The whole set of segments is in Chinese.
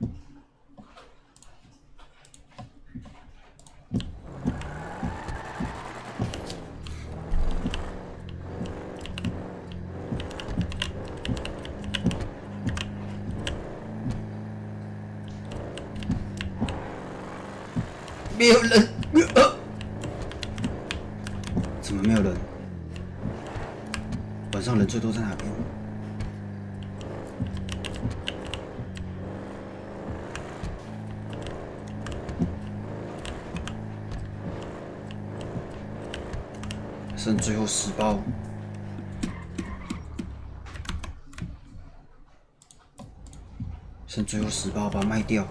没有人，怎么没有人？晚上人最多在哪边？剩最后10包，剩最后10包，把它卖掉。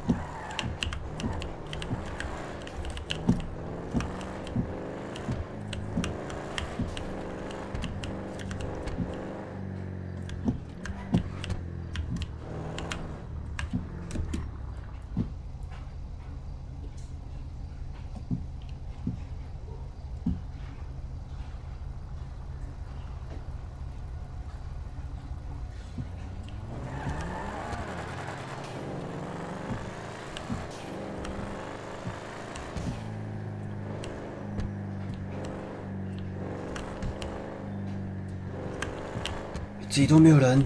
自己都没有人，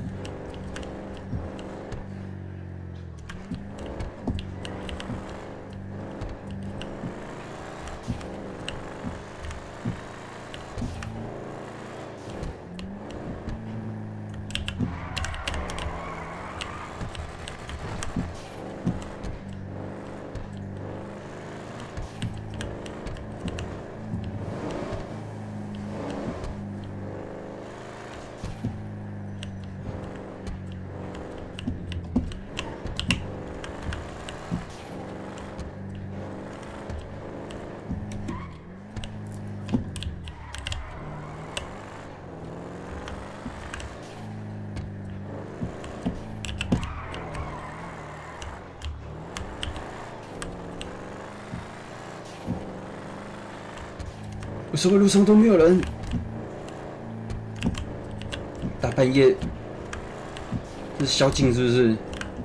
为什么路上都没有人？大半夜，这是宵禁是不是？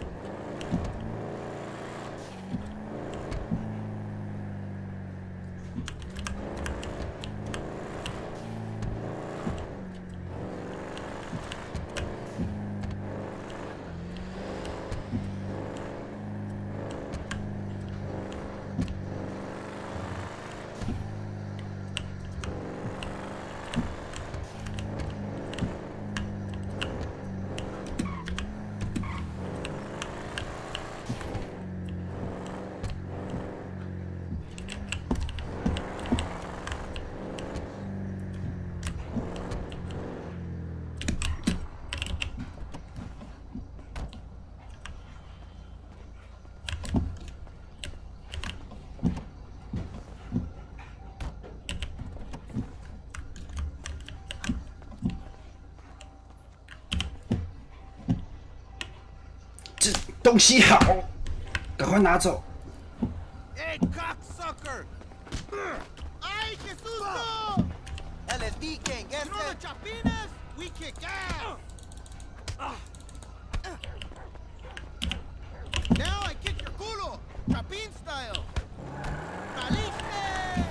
这东西好，赶快拿走。 Hey, cocksucker! ¡Ay, qué susto! LSD gang, get you know the Chapines? We kick ass! Now I kick your culo! Chapin style! ¡Caliste!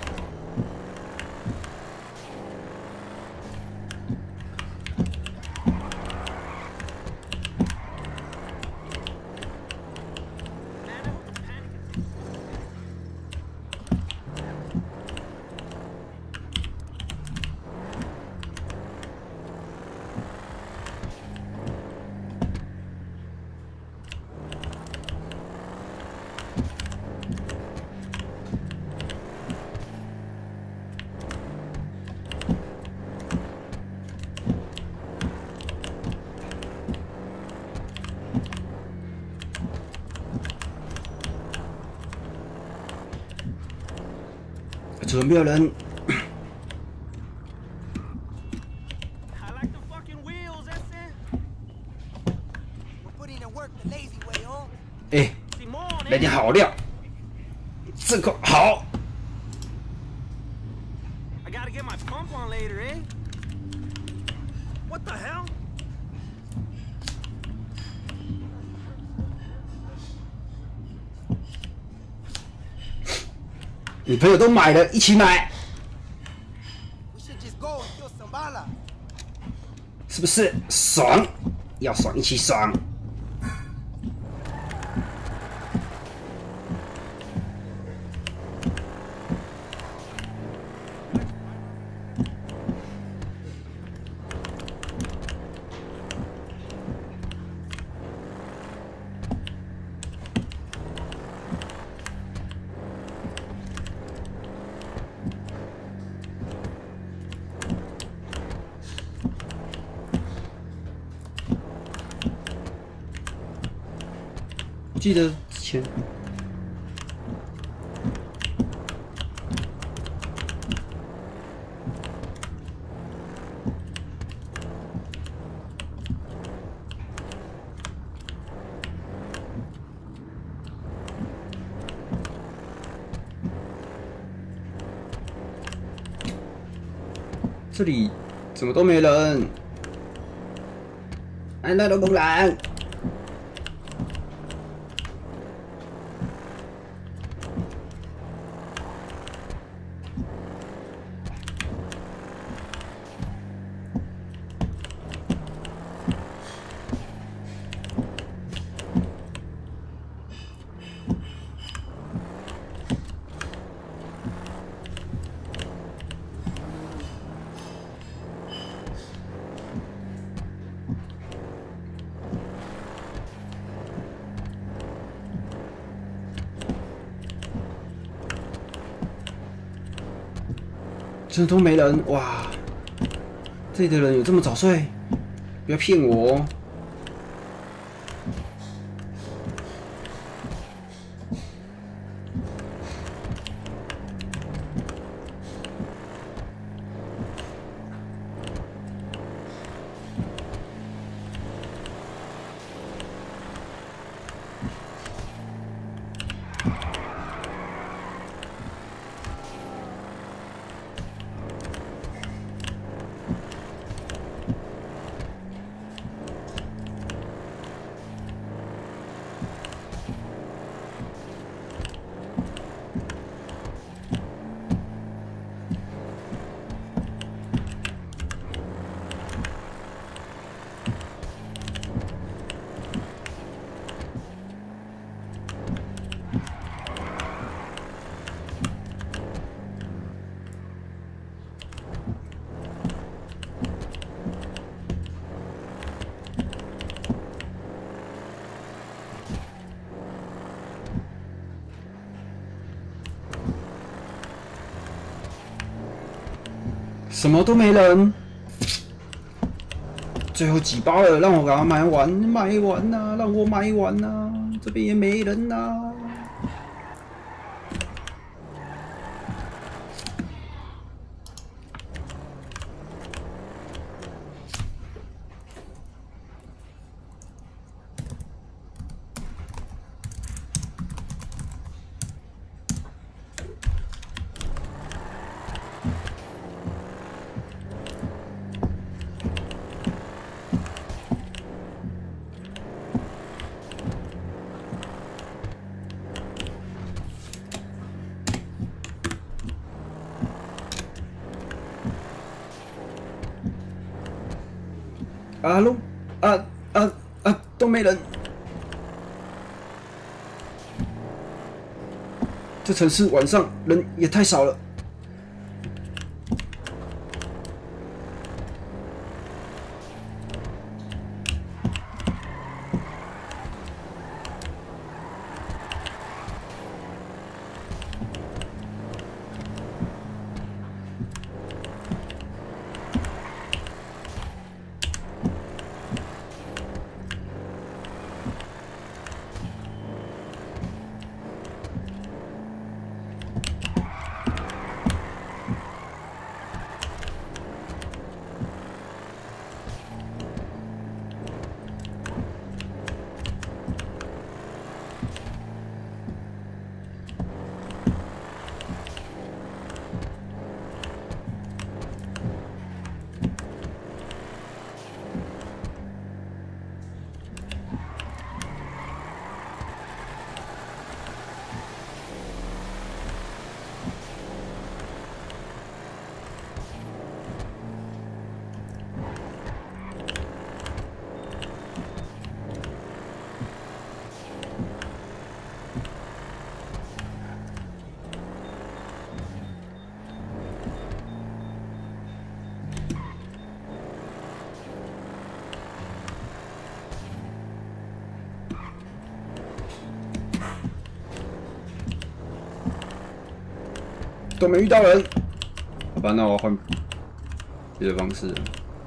怎么没有人？哎，来点好料，这个好。 I gotta get my pump on later, eh? What the hell? 你朋友都买了，一起买， We should just go and kill Sambala. 是不是？爽，要爽一起爽。记得之前这里怎么都没人？哎，那都公然。真的都没人哇！这里的人有这么早睡？不要骗我哦！什么都没人，最后几包了，让我给它买完，买完呐、让我买完呐、这边也没人呐、啊喽，都没人。这城市晚上人也太少了。 都没遇到人。好吧，那我换别的方式。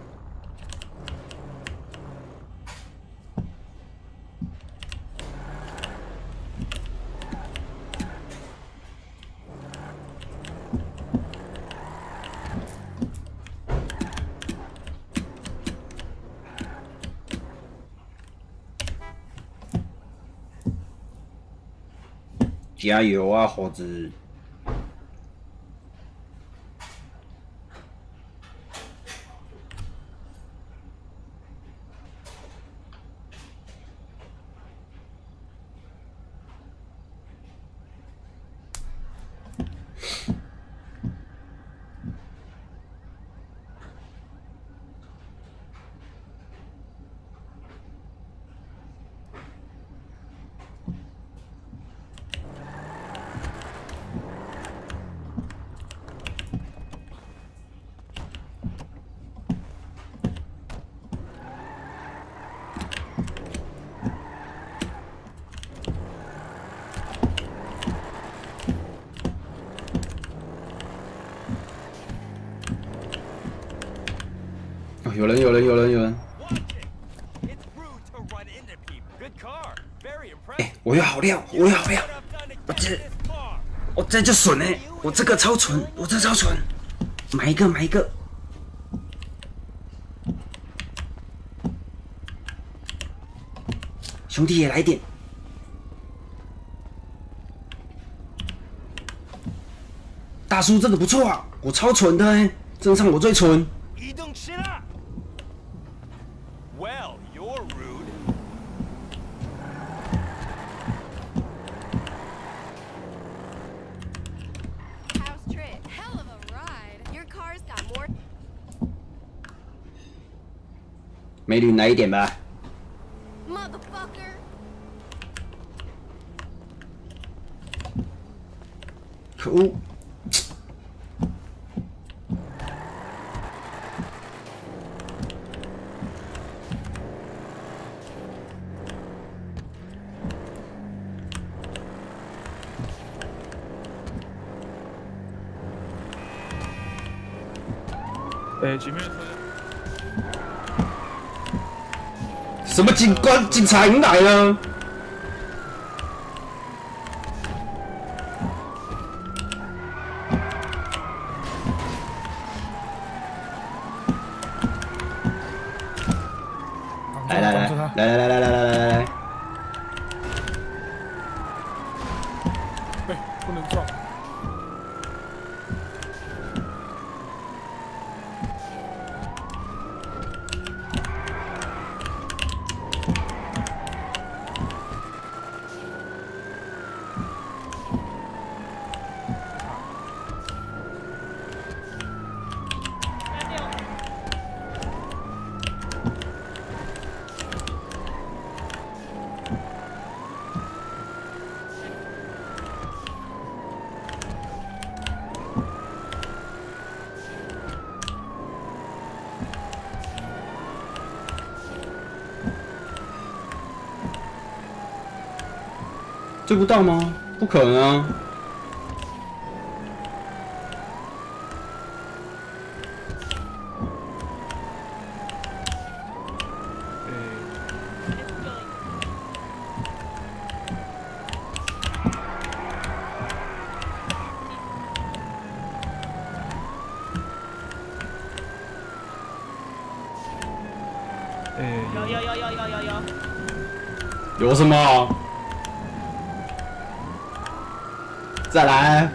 加油啊，猴子！有人！哎、我有好料！我这就损哎、我这个超蠢！买一个！兄弟也来点！大叔真的不错啊，我超蠢的哎、镇上我最蠢。 移动起来 Well, you're rude. How's Trit? Hell of a ride. Your car's got more. 美女来一点吧。 Motherfucker. 可恶！ 前面什么警官？警察已经来了。来！ 对，不能撞。 追不到吗？不可能啊！有什么？再来！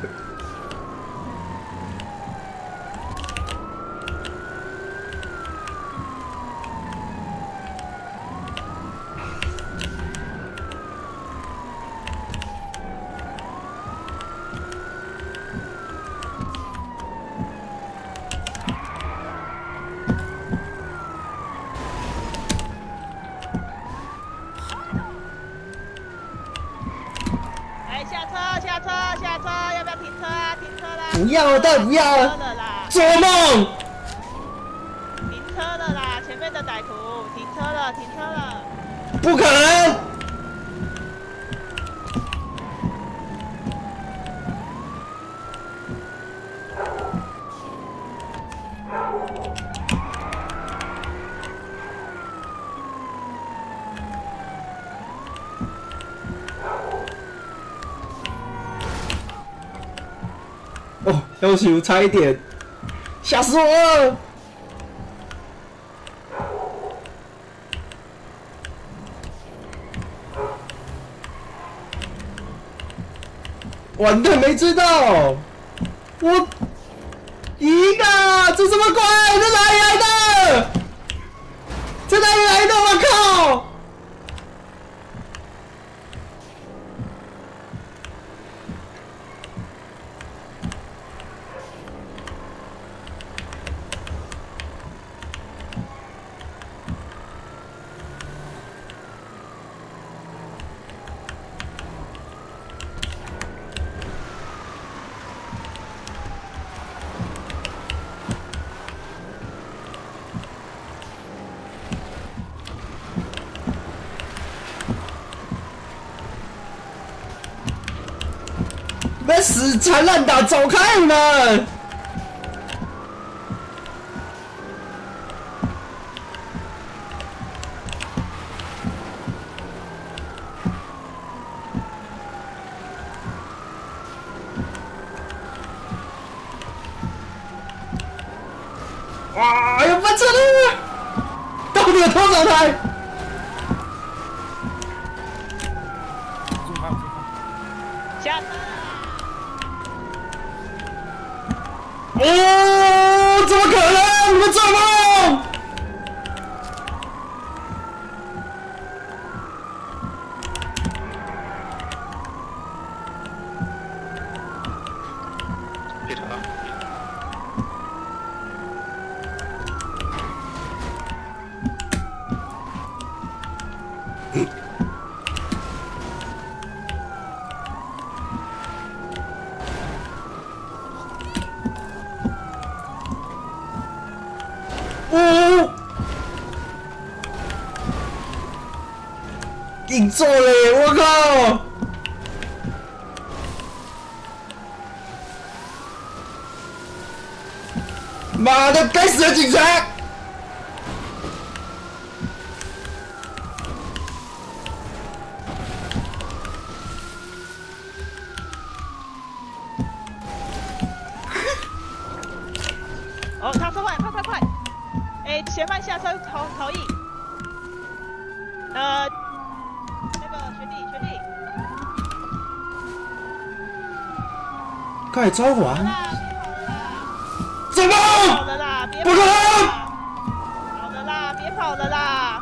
下车，要不要停车啊？停车啦！ 不要，当然不要停车了啦！ 做梦！ 停车了啦！前面的歹徒停车了，停车了！ 不可能！ 哦，要求差一点，吓死我了！完蛋，没追到！我赢啊！这这么快？这哪里来的？这哪里来的？我靠！别死缠烂打，走开你们！哇！要翻车了！到底有多少台？ 下车！ 哦，怎么可能？你们做梦！ 别吵了。 哦，硬做嘞！我靠！妈的，该死的警察！ 哦，他车快，快快快！哎，嫌犯下车逃逸。那个全力。 快招完！ 啦， 怎么？ 跑了啦，别跑不可能！ 好了啦，别跑了啦！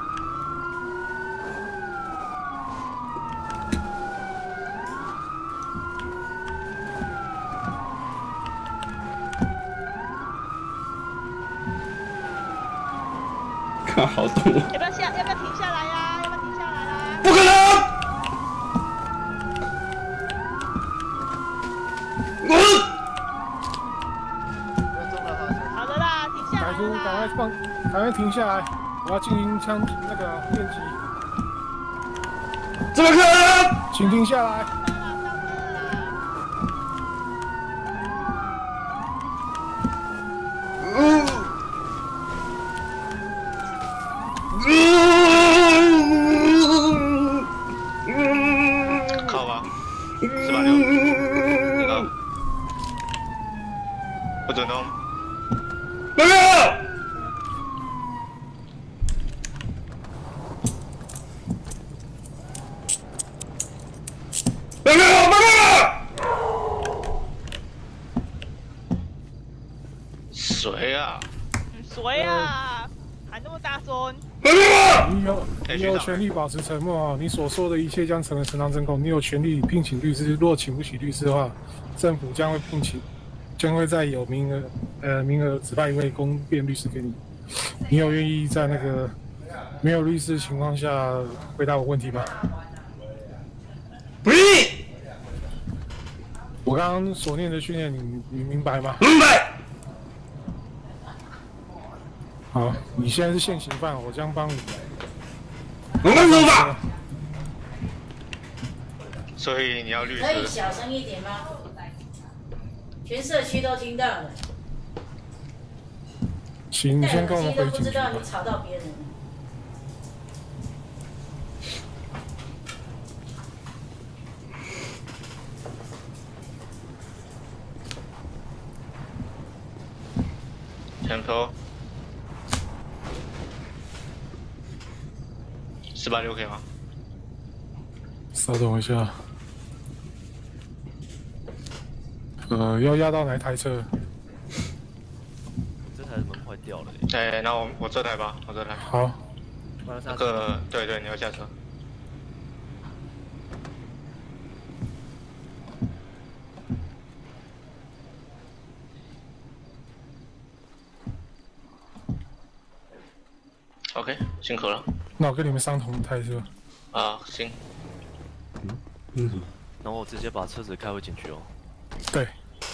看好懂我！ 要不要停下来呀？要不要停下来啦？ 不可能！ 好了啦，停下来歹徒啦！ 赶快停下来！我要进行枪那个电击， 怎么可能？ 请停下来！ 靠吧，486，你好，不准动。 报告！报告！报告！ 谁啊？ 谁啊？喊那么大声！ 报告！ 你有权利保持沉默啊！你所说的一切将成为呈堂证供。你有权利聘请律师，若请不起律师的话，政府将会在有名额指派一位公辩律师给你。你有愿意在那个没有律师的情况下回答我问题吗？ 不愿意。 我刚刚所念的训练，你明白吗？ 明白。 好，你现在是现行犯，我将帮你。 我们走吧。 所以你要律师？ 可以小声一点吗？全社区都听到了。 行，你先跟我们戴耳机都不回警局吧知道你。吵到别人了。 前头460可以吗？ 稍等我一下。要压到哪一台车？ 这台门坏掉了。 哎，那我这台吧，我这台。 好。 那个，对，你要下车。 OK， 辛苦了。 那我跟你们上同一台是吧？ 啊，行。 然后我直接把车子开回警局哦。 对。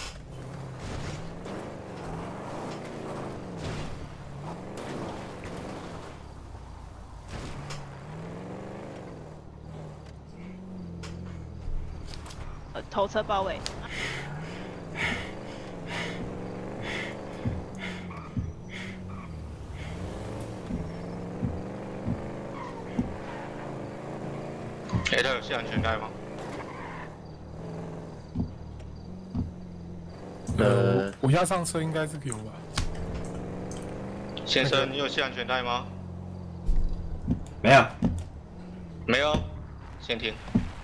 头车包围。 他有系安全带吗？ 我压上车应该是有吧。 先生，你有系安全带吗？ 没有。 没有，先停。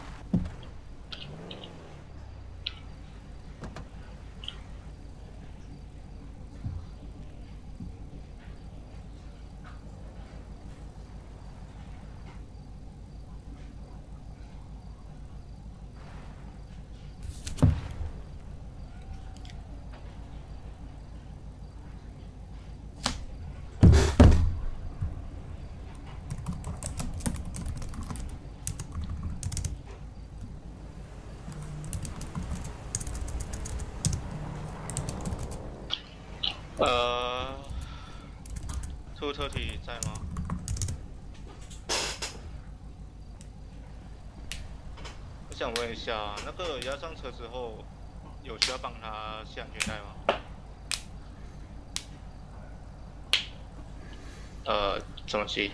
出车体在吗？我想问一下，那个压上车之后，有需要帮他系安全带吗？怎么系？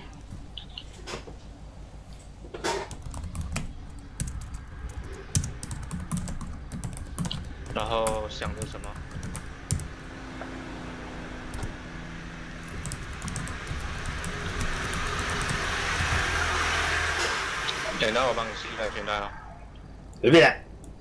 然后想着什么？ 那我帮你系安全带了。 随便。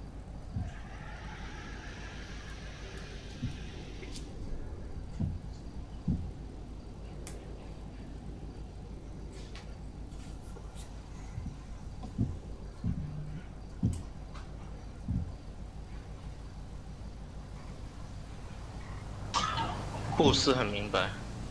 不是很明白。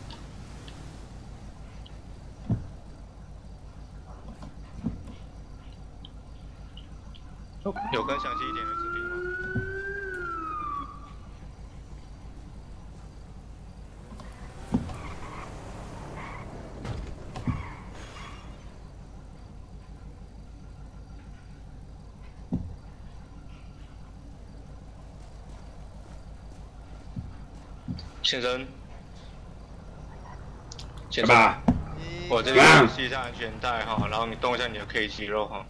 有更详细一点的指令吗？先生，先生，我这里系一下安全带哈，然后你动一下你的 K 肌肉哈。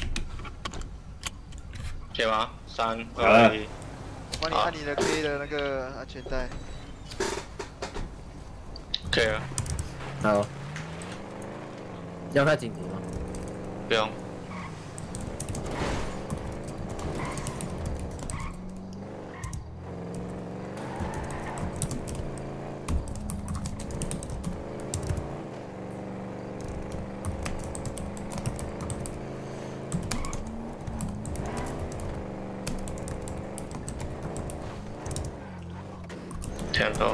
可以吗？3、2、1。 帮你按你的 K 的那个安全带。 可以了。 好。要开警笛吗？ 不用。前头。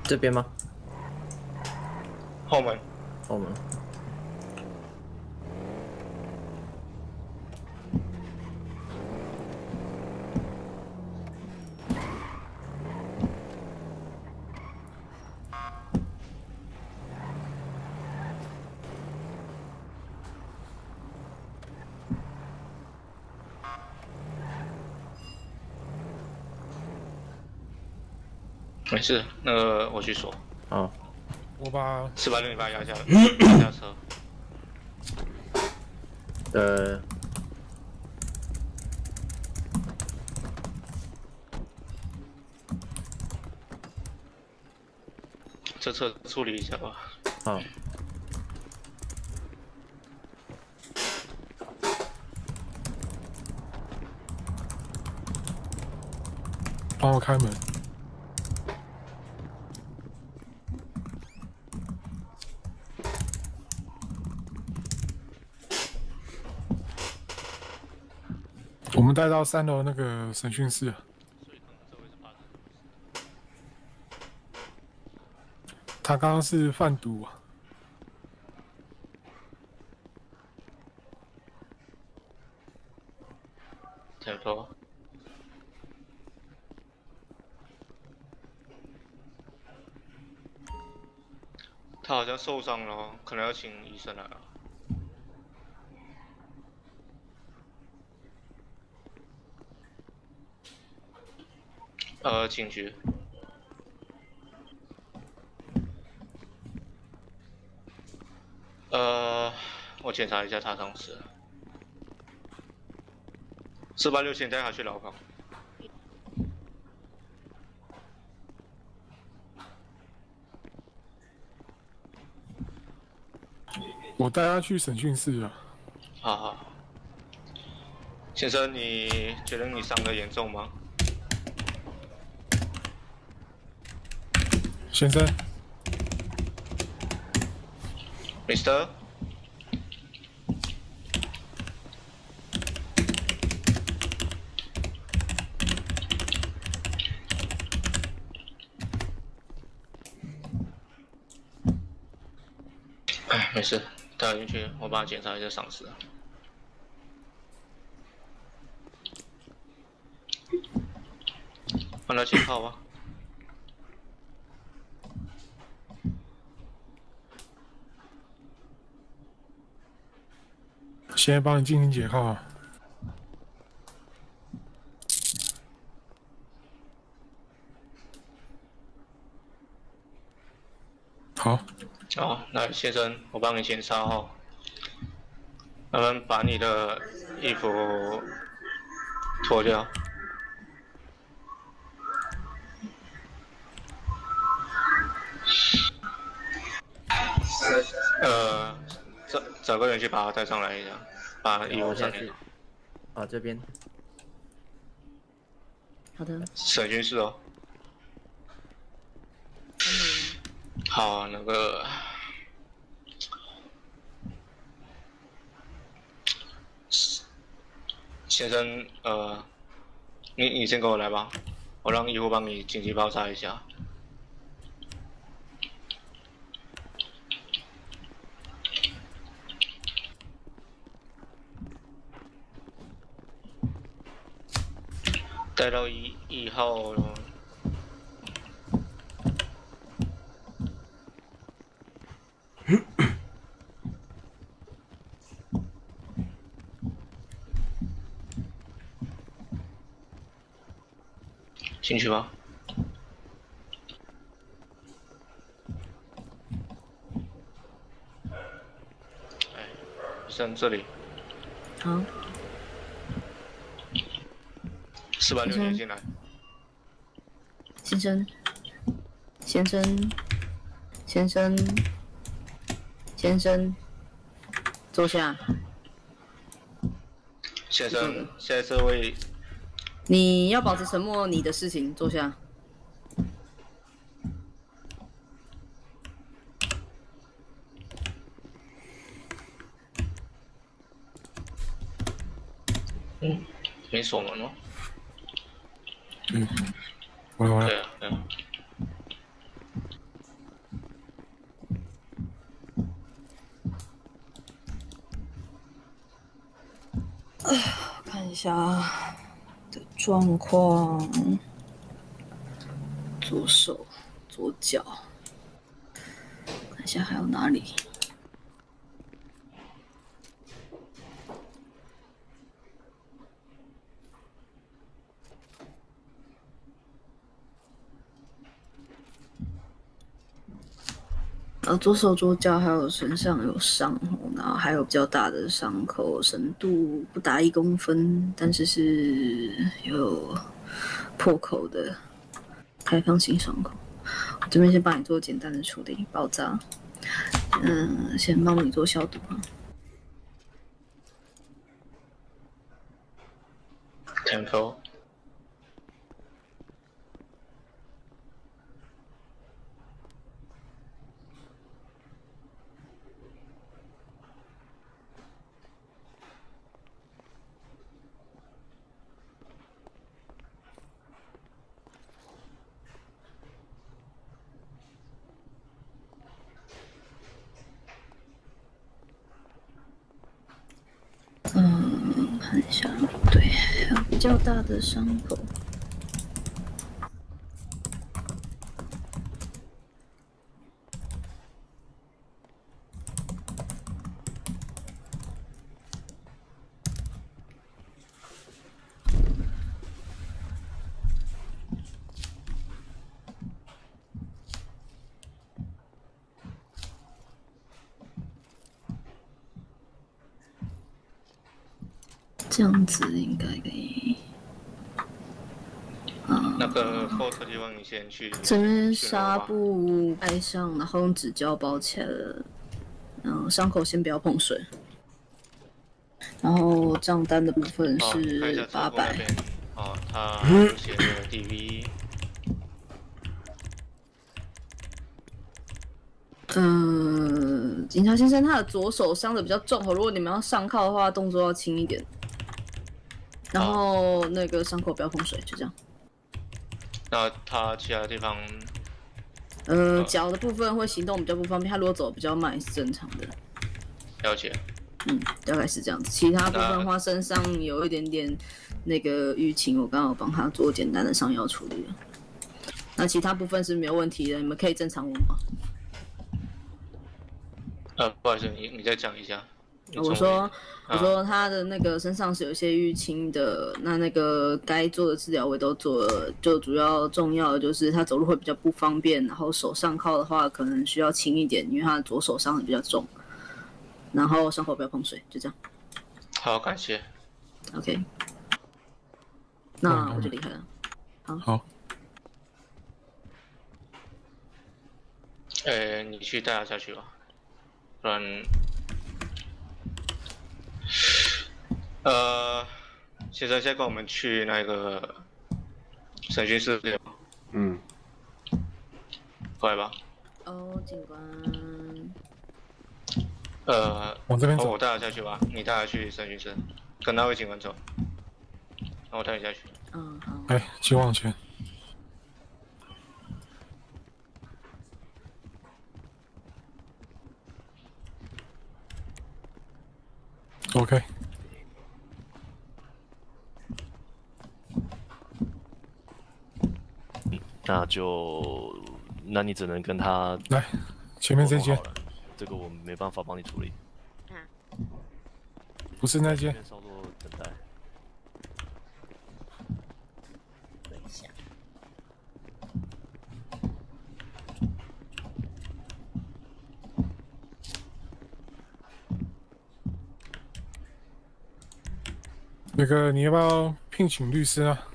这边吗？ 后门。 后门。 没事，那个我去锁。 哦。 我把 460你把它压下来，压下车。这车处理一下吧。 好。 帮我开门。我们带到3楼那个审讯室。他刚刚是贩毒啊。 前头。他好像受伤了，可能要请医生来了。警局。我检查一下他当时。486先带他去牢房。 我带他去审讯室啊。 好。先生，你觉得你伤得严重吗？ 先生 ，Mr. 没事，带进去，我帮他检查一下伤势。帮他解套吧。 现在帮你进行解铐啊。好。 好，那先生，我帮你检查哦。麻烦把你的衣服脱掉。找个人去把他带上来一下，把衣服上去。 啊，这边。 好的。 审讯室哦。好，那个。先生，你先跟我来吧，我让医护帮你紧急包扎一下。带到1号了。进去吧。哎，先这里。 好。 460年进来。 先生，先生，先生，先生，坐下。 先生，现在这位。 你要保持沉默，你的事情，坐下。 没锁门哦。 回来。 对啊，对啊。 下的状况，左手、左脚，看一下还有哪里。左手、左脚还有身上有伤，然后还有比较大的伤口，深度不达1公分，但是是有破口的开放性伤口。我这边先帮你做简单的处理，包扎。先帮你做消毒啊。 tempo。 看一下，对，还有比较大的伤口。这样子应该可以。 那个后侧地方你先去。 这边纱布盖上，然后用纸胶包起来了。伤口先不要碰水。然后账单的部分是800。 哦，他有写的 DV。 警察先生，他的左手伤的比较重，如果你们要上铐的话，动作要轻一点。然后那个伤口不要碰水，就这样。 那他其他地方， 脚的部分会行动比较不方便，他如果走比较慢是正常的。 了解。 大概是这样子。其他部分的话，身上有一点点那个淤青，我刚刚有帮他做简单的上药处理了。那其他部分是没有问题的，你们可以正常问吗？ 不好意思，你再讲一下。 我说他的那个身上是有一些淤青的，那个该做的治疗我也都做了，就主要重要的就是他走路会比较不方便，然后手上铐的话可能需要轻一点，因为他的左手伤的比较重，然后伤口不要碰水，就这样。 好，感谢。 OK， 那我就离开了。 好。 你去带他下去吧，不然。先生，先跟我们去那个审讯室对吧？过来吧。 警官。 往这边走。 我带他下去吧，你带他去审讯室，跟那位警官走。然后我带你下去。 好。 请往前。OK。 那你只能跟他来前面这间， 这个我没办法帮你处理。 不是那间。 稍作等待。 等一下。 那个你要不要聘请律师啊？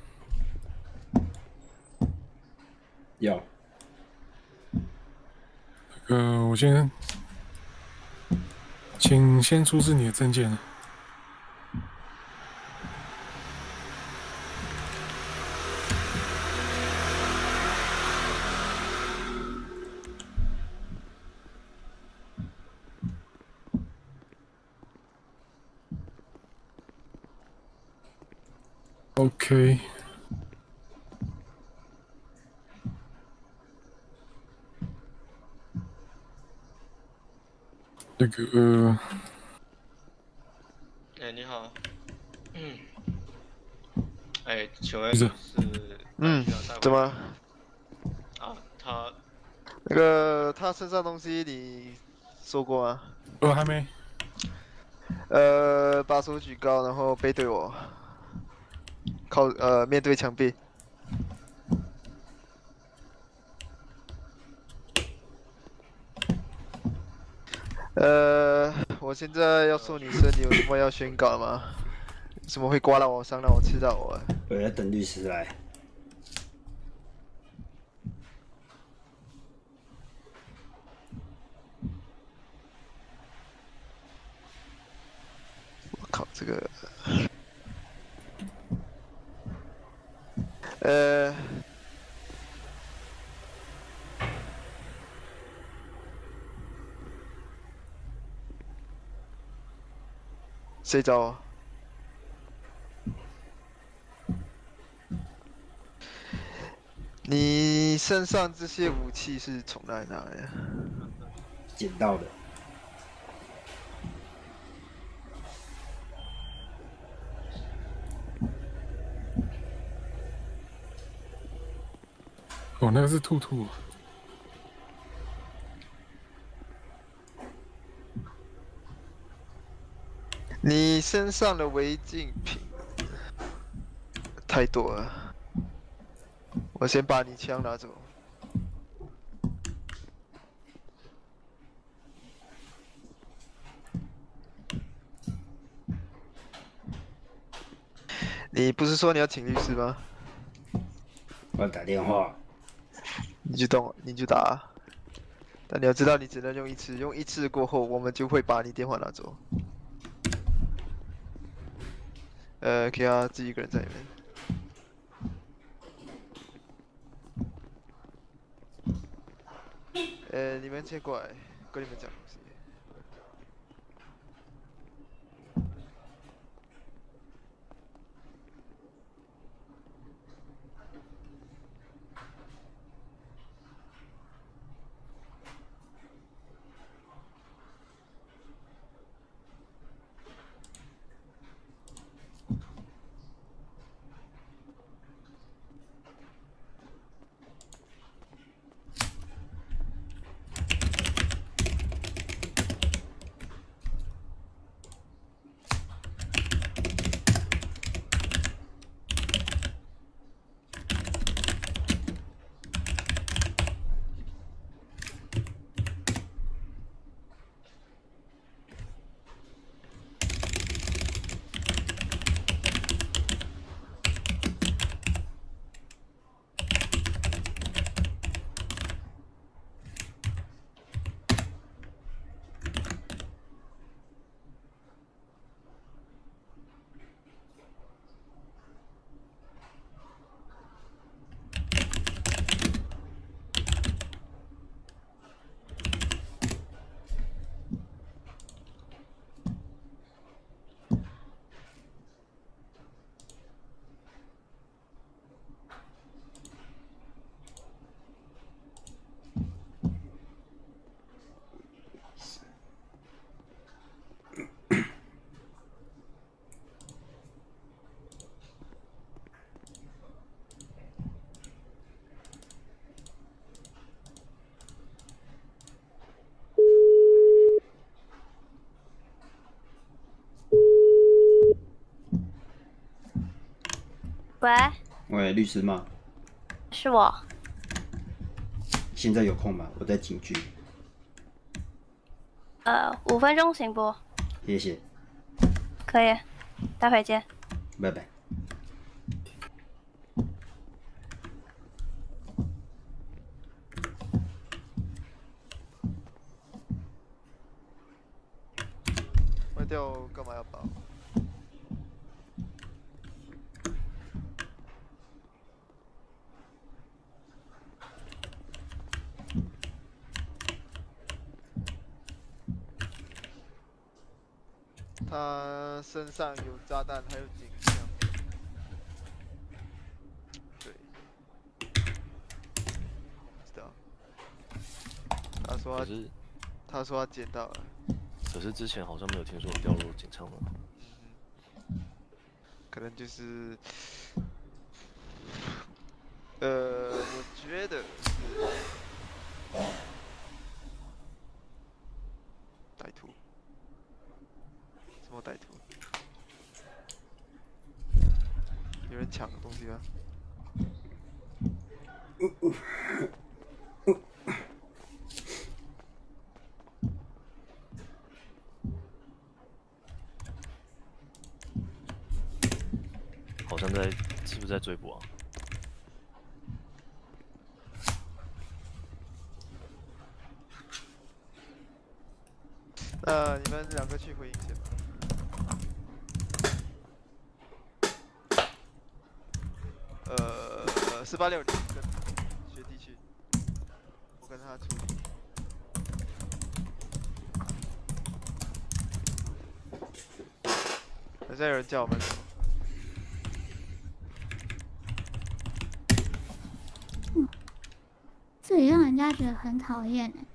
要。 我请先出示你的证件啊。OK。 你好。 请问是？ 怎么？ 啊，他那个他身上东西你收过吗？ 还没。 把手举高，然后背对我，面对墙壁。我现在要说女生，你有什么要宣告吗？什么会刮到我、伤到我、刺到我？ 我在等律师来。 我靠，这个，谁找我？你身上这些武器是从哪里拿的？ 捡到的。 哦，那个是兔兔。 你身上的违禁品太多了，我先把你枪拿走。你不是说你要请律师吗？ 我要打电话。 你就打。但你要知道，你只能用一次，用一次过后，我们就会把你电话拿走。给他自己一个人在里面。你们先过来，跟你们讲东西。 喂， 喂，律师吗？ 是我。 现在有空吗？我在警局。 5分钟行不？ 谢谢。 可以，待会见。 拜拜。 卖掉干嘛要保？他身上有炸弹，还有警枪。对，知道。他说他捡到了。 可是之前好像没有听说掉落警枪吗？ 可能就是我觉得是歹徒，什么歹徒？有人抢东西吗？ 好像是不是在追捕啊？ 你们两个去回应线吧。486，你跟学弟去，我跟他处理。好像有人叫我们。 这也让人家觉得很讨厌哎。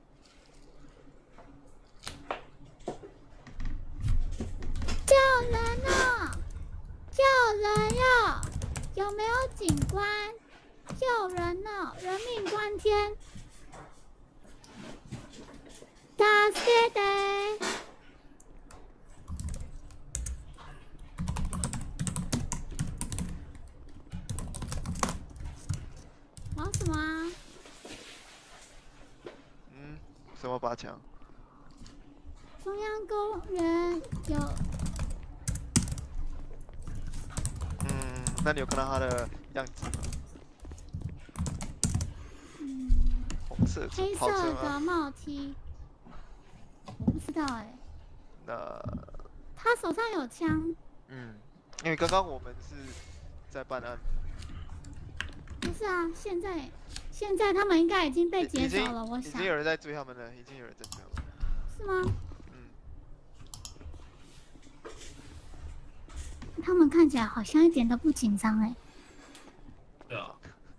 救人哦！救人哟！有没有警官？救人哦！人命关天！大谢的。忙什么啊？ 什么拔枪？ 中央公园有。 那你有看到他的样子吗？红色黑色的帽 T， 我不知道哎。 那他手上有枪。 因为刚刚我们是在办案。 不是啊，现在他们应该已经被劫走了，我想。 已经有人在追他们了，已经有人在追他们了。 是吗？他们看起来好像一点都不紧张哎。 对啊。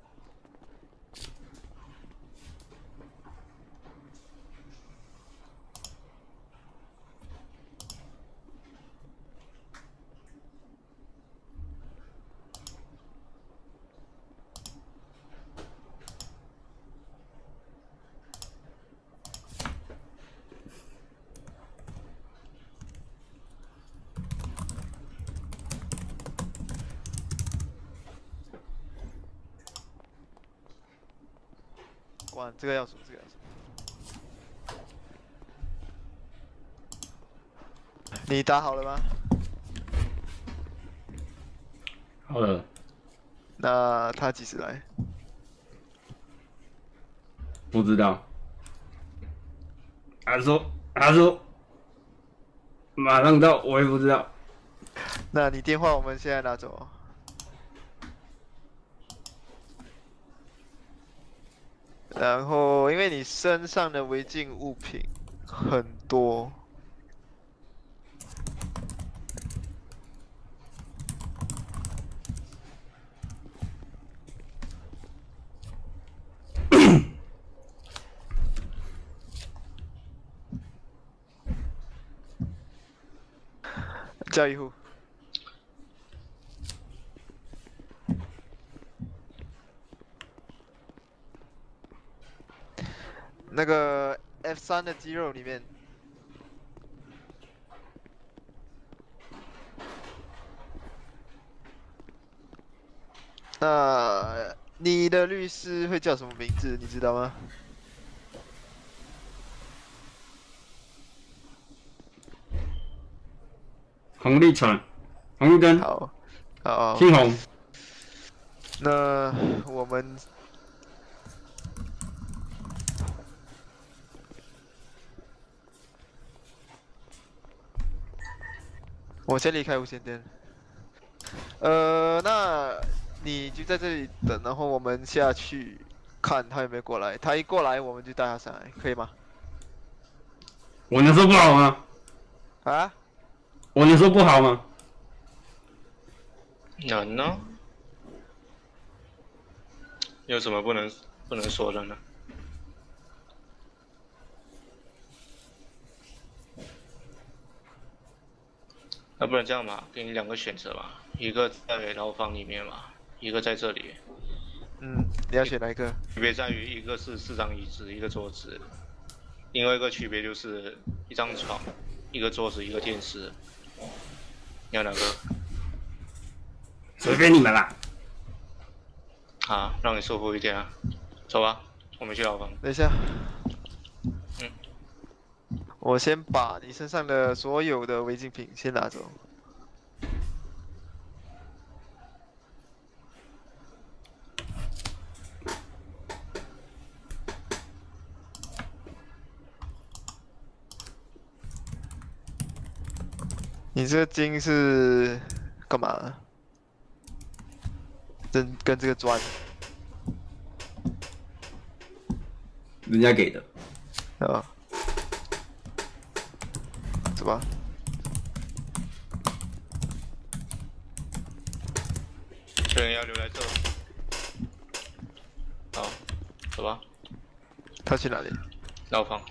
哇，这个要数，这个要数。你打好了吗？ 好了。 那他几时来？ 不知道。他说马上到，我也不知道。 那你电话我们现在拿走。然后，因为你身上的违禁物品很多，叫一户。那个 F3的肌肉里面，你的律师会叫什么名字？你知道吗？ 红绿橙，红绿灯。 好， 青红。 那我们。我先离开无线电。那你就在这里等，然后我们下去看他有没有过来。他一过来，我们就带他上来，可以吗？ 我能说不好吗？ 啊？ 我能说不好吗？ 能呢？有什么不能说的呢？那不然这样嘛，给你两个选择嘛，一个在牢房里面嘛，一个在这里。 你要选哪一个？ 区别在于一个是4张椅子，一个桌子，另外一个区别就是1张床、一个桌子、一个电视。你要哪个？ 随便你们啦。 啊，让你舒服一点啊。走吧，我们去牢房。 等一下。我先把你身上的所有的违禁品先拿走。你这个金是干嘛？跟这个砖， 人家给的。 啊。走吧。 这人要留在这。好，走吧。 他去哪里？ 牢房。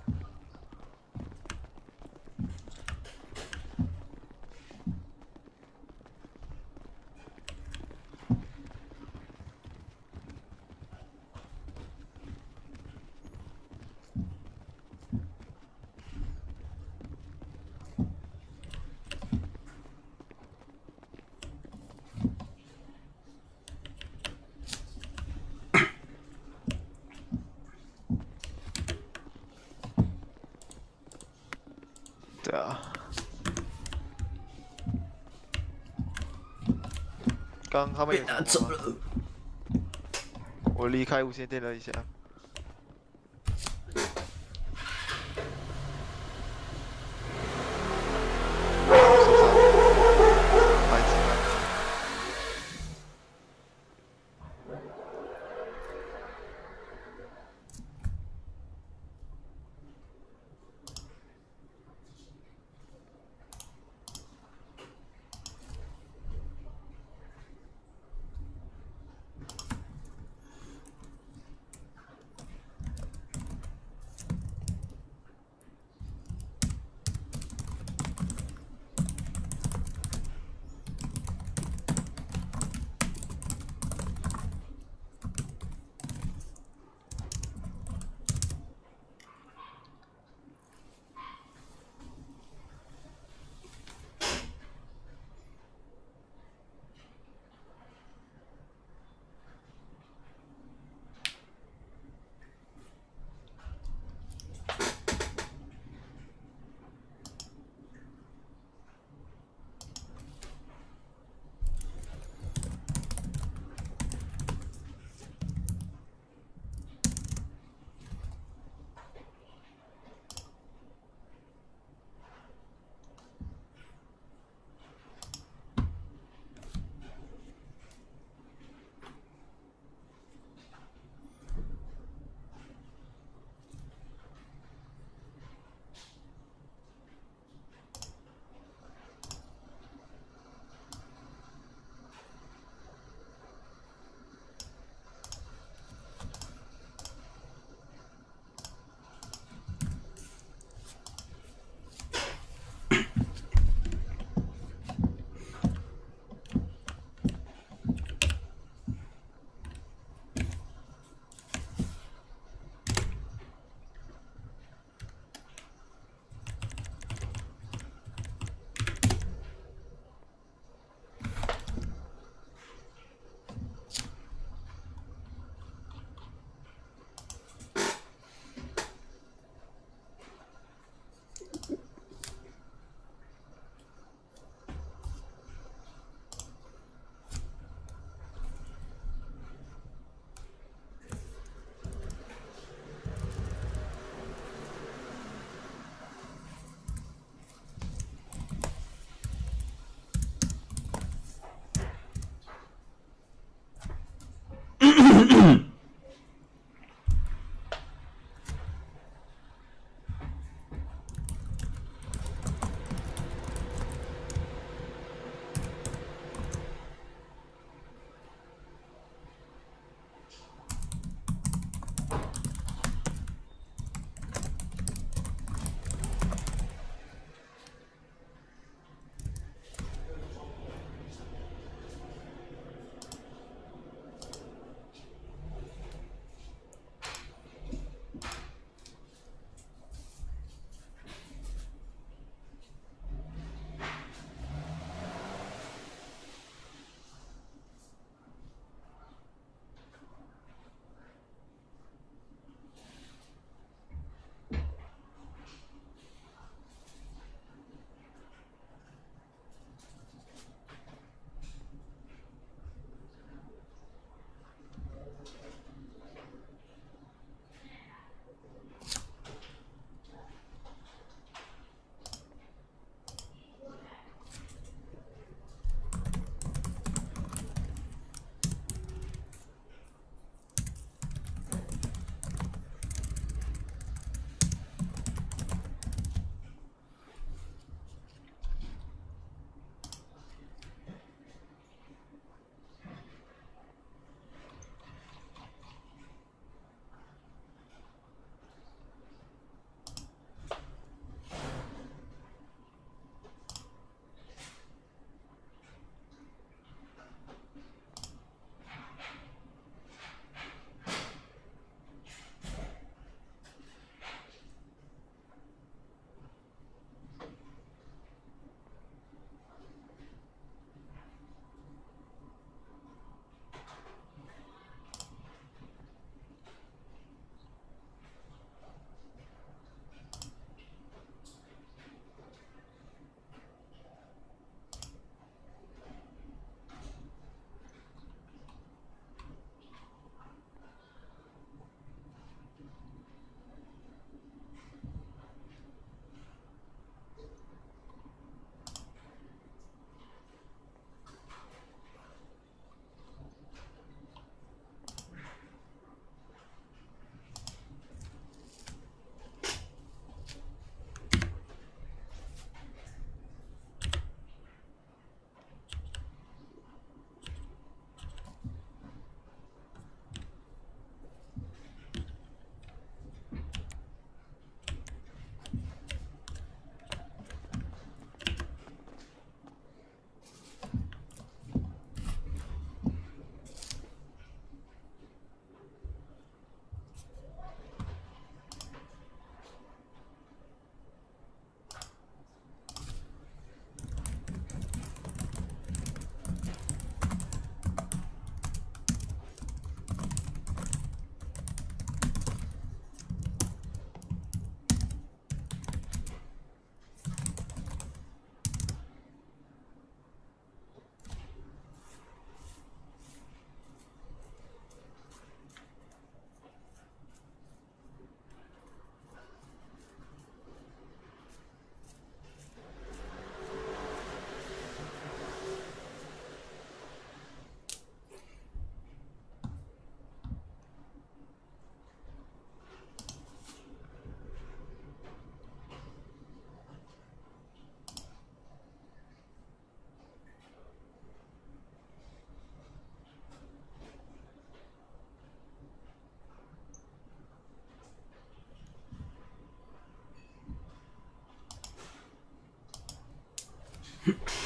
对啊。刚他们也拿走了。我离开无线电了一下。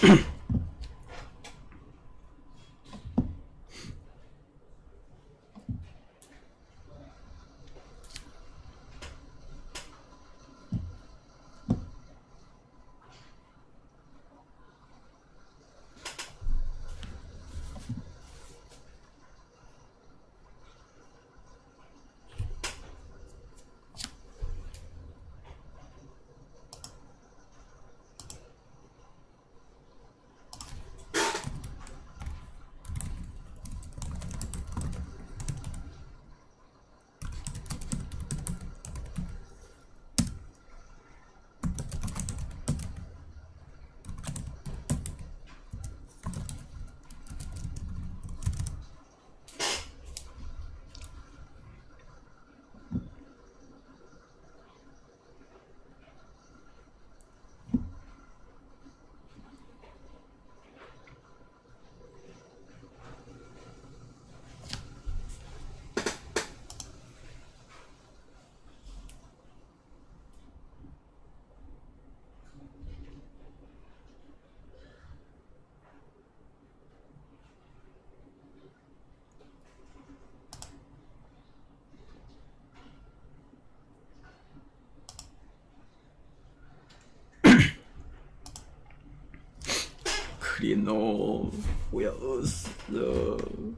可怜哦，我要饿死了。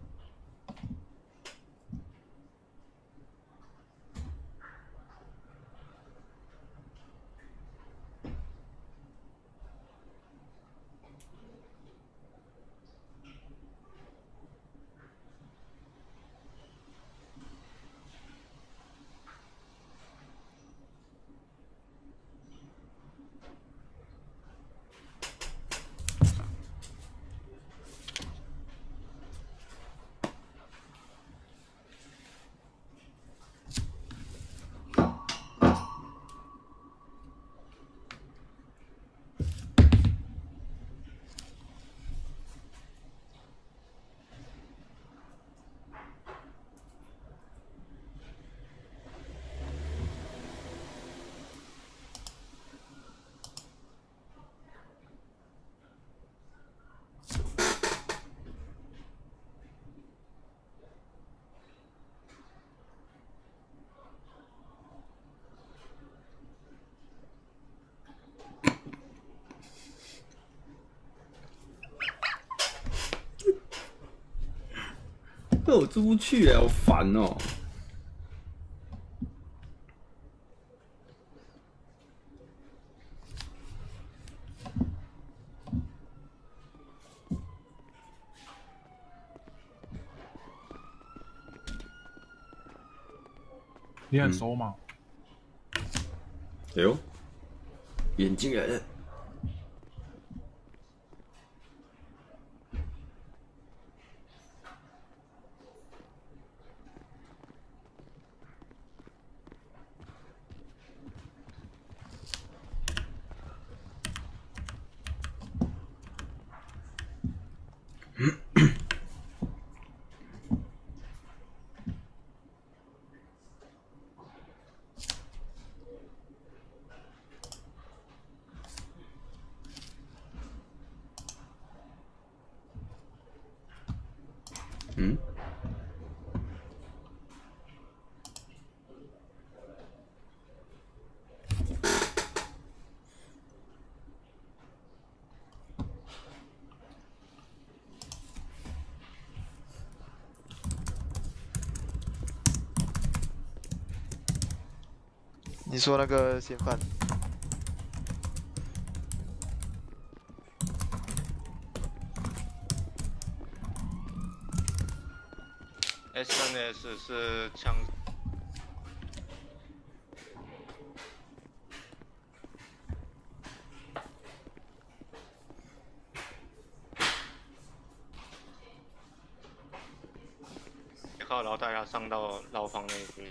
我出不去哎，好烦哦！ 你很熟吗？ 哎呦，眼镜来了。嗯， 你说那个嫌犯？ S3S 是枪，靠，然后带他上到牢房那边。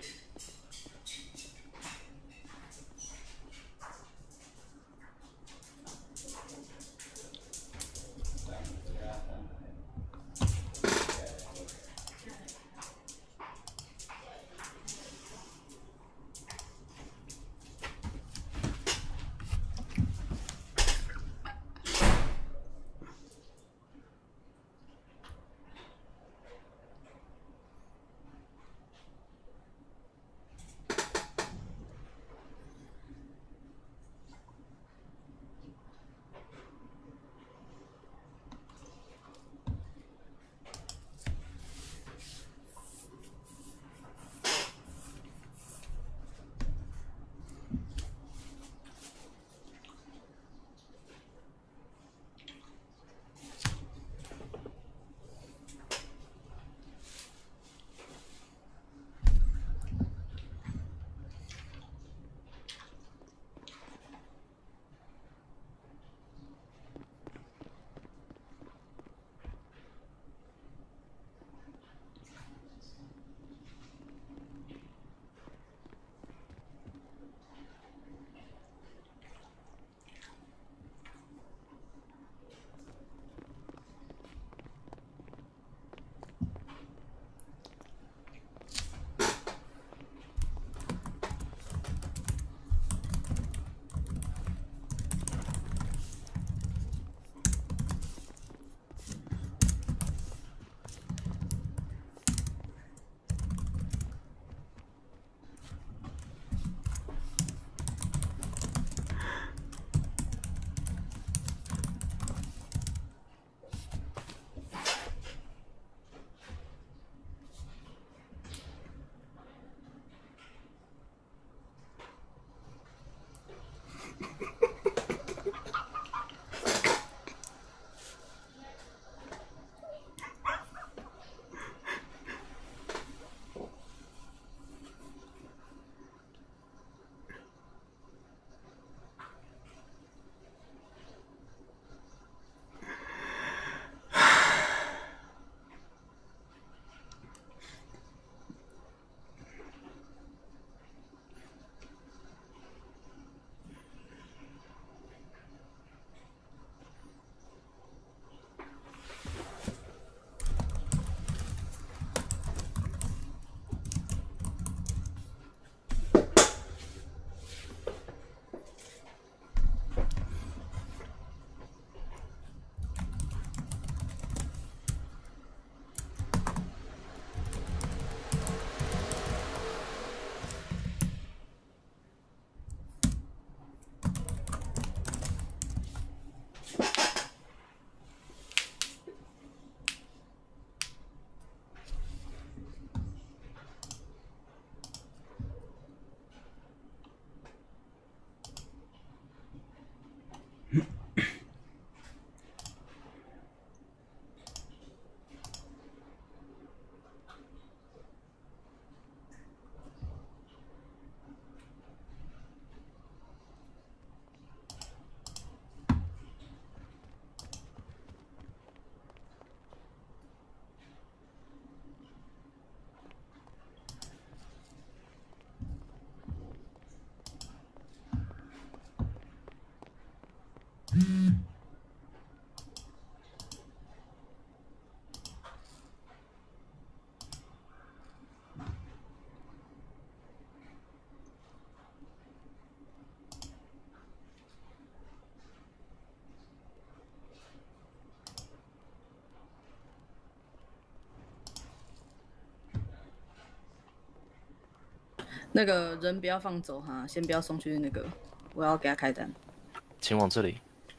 那个人不要放走哈，先不要送去那个，我要给他开单。 请往这里。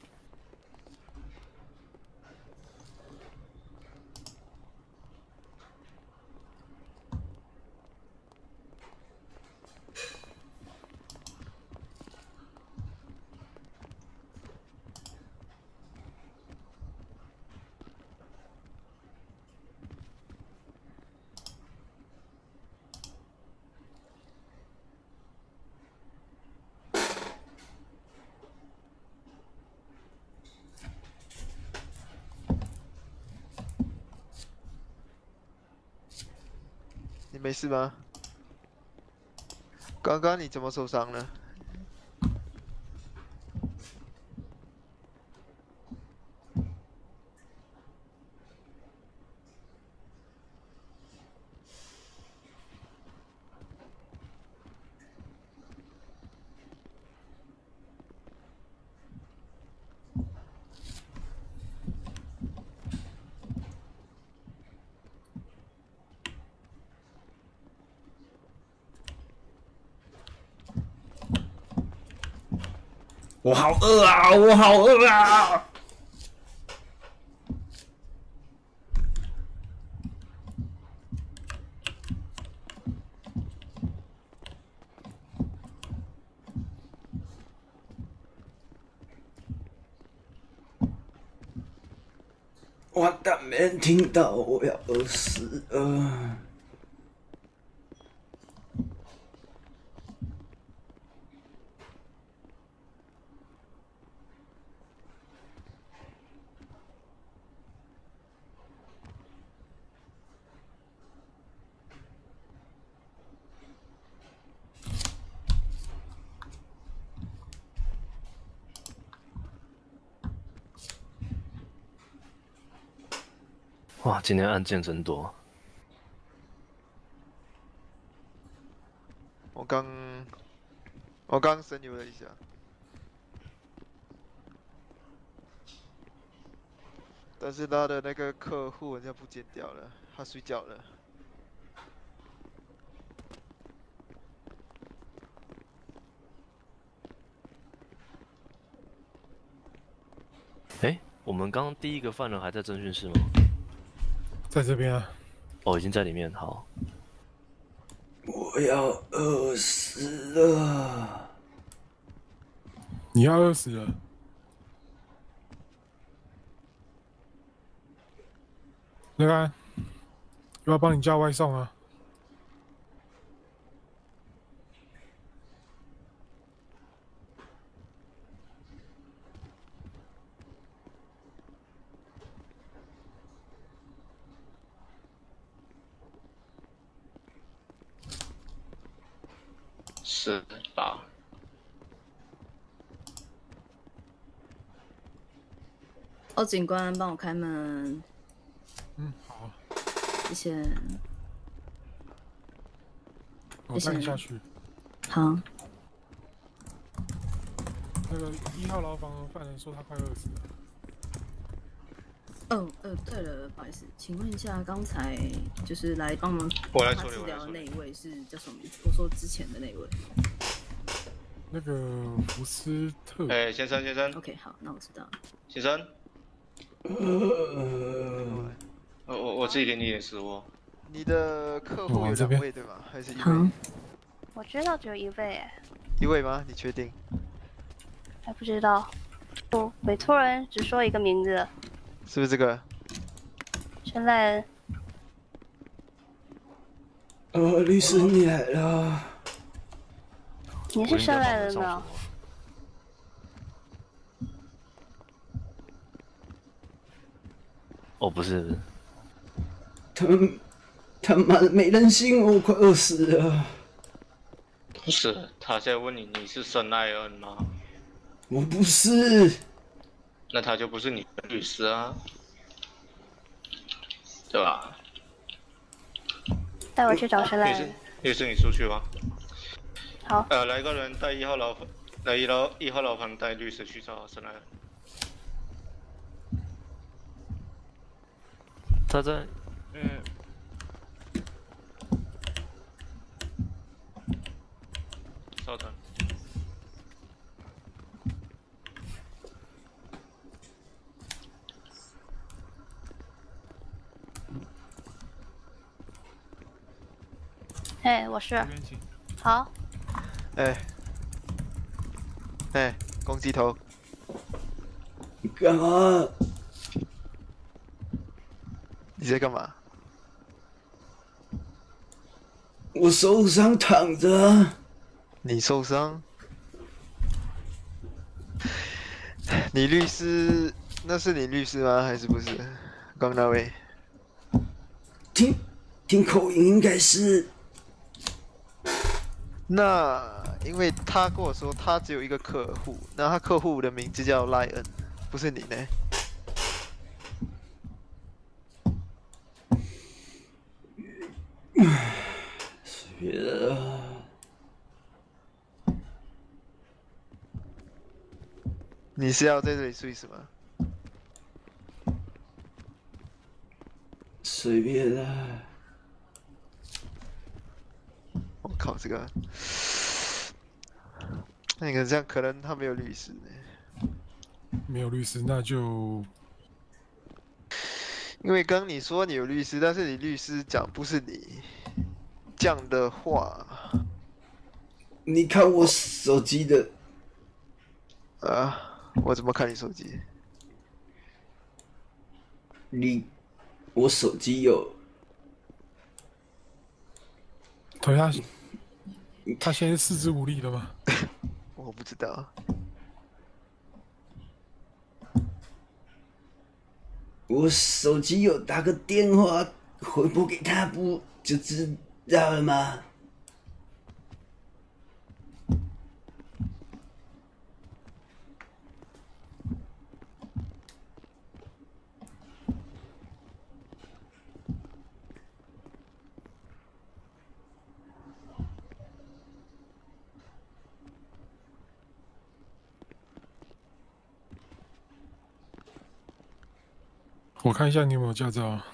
你没事吗？刚刚你怎么受伤了？ 我好饿啊！我好饿啊！完蛋，没人听到，我要饿死了。 哇，今天案件真多。 我刚神游了一下，但是他的那个客户好像不见掉了，他睡觉了。 哎，我们刚刚第一个犯人还在侦讯室吗？ 在这边啊。 哦，已经在里面。好。 我要饿死了！ 你要饿死了？那个，要不要帮你叫外送啊？ 是吧？ 哦，警官，帮我开门。 嗯，好。 谢谢。 我带你下去。 好。 那个1号牢房的犯人说他快饿死了。 哦，对了，不好意思，请问一下，刚才就是来帮忙他治疗的那一位是叫什么名字？我说之前的那一位。 那个福斯特。 哎，先生。 OK， 好，那我知道了。 先生。我自己给你一点食物。 你的客户有2位对吗？还是1位？ 我知道只有1位哎。 1位吗？你确定？ 还不知道。不，委托人只说一个名字。 是不是这个？ 陈赖恩。律师你来了。 你是深赖人吗？ 哦，不是。 他妈的没人性，我快饿死了。 不是，他在问你是深赖恩吗？ 我不是。 那他就不是你的律师啊，对吧？ 带我去找深赖人。 律师，你出去吧。 好。 来个人带1号牢房，来1号牢房带律师去找深赖恩。 他在。 稍等。 嘿，我是。好。 公鸡头。 你干嘛？ 你在干嘛？ 我受伤躺着。 你受伤？你律师？那是你律师吗？还是不是？刚那位？ 听口音应该是。 那因为他跟我说他只有一个客户，那他客户的名字叫莱恩，不是你呢？ 随便了。 你是要在这里睡是吗？ 随便了。 我靠，这个，那你看这样可能他没有律师呢。 没有律师，那就因为刚你说你有律师，但是你律师讲不是你，这样的话， 你看我手机的。 我怎么看你手机？ 我手机有。 对他现在四肢无力了吗？ 我不知道。 我手机有打个电话回拨给他，不就知道了吗？ 我看一下你有没有驾照啊。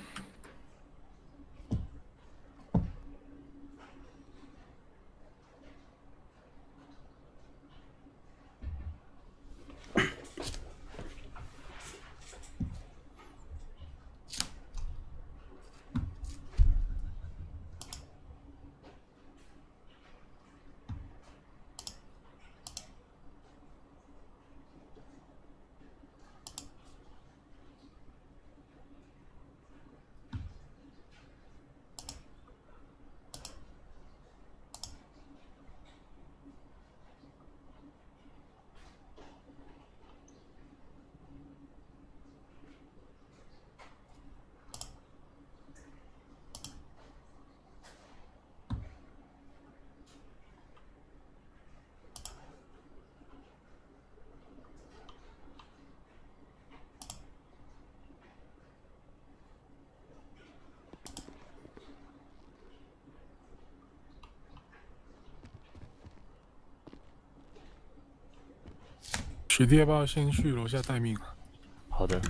学弟要不要先去楼下待命啊？ 好的。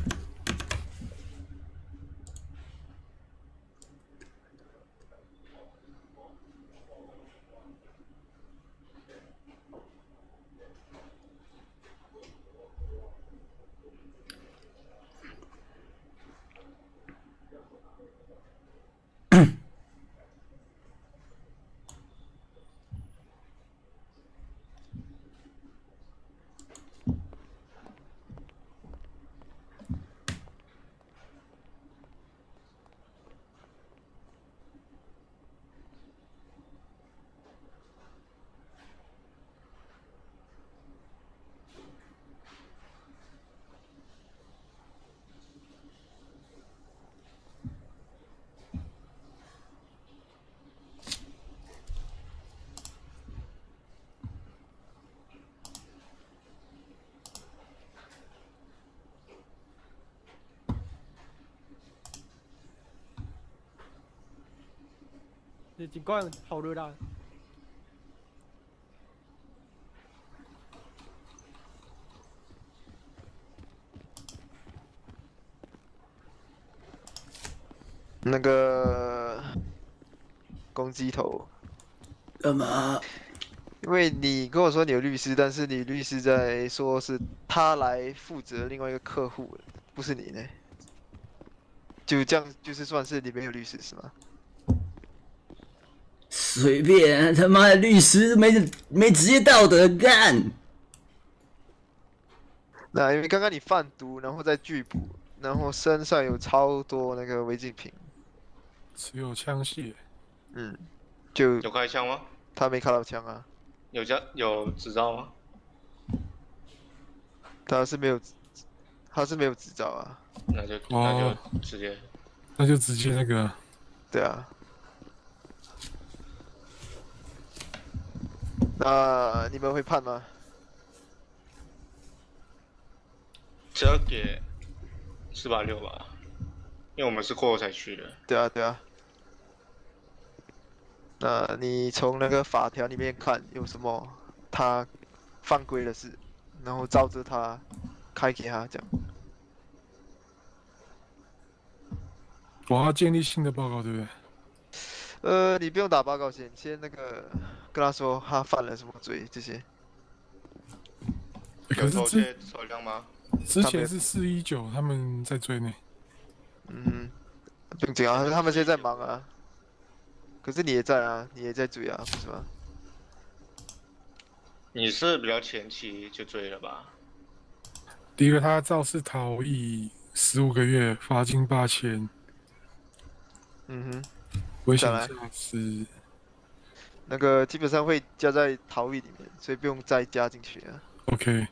警官好热啦！ 那个公鸡头， 干嘛？ 因为你跟我说你有律师，但是你律师在说是他来负责另外一个客户，不是你呢？就这样，就是算是你没有律师是吗？ 随便，他妈的律师没职业道德干。 那因为刚刚你贩毒，然后再拒捕，然后身上有超多那个违禁品， 持有枪械， 就有开枪吗？ 他没开到枪啊。 有执照吗？ 他是没有执照啊。 那就直接， 那就直接那个。 对啊。那你们会判吗？ 只要给460吧，因为我们是过后才去的。 对啊，对啊。那你从那个法条里面看有什么他犯规的事，然后照着他开给他这样。 我要建立新的报告，对不对？ 你不用打报告先那个跟他说他犯了什么罪这些。 可是偷窃车辆吗？ 之前是419，他们在追呢。 不用紧啊，他们现在在忙啊。可是你也在啊，你也在追啊，不是吗？ 你是比较前期就追了吧？ 第一个，他肇事逃逸15个月，罚金8000。危险驾驶。 那个基本上会加在逃逸里面，所以不用再加进去啊。 OK。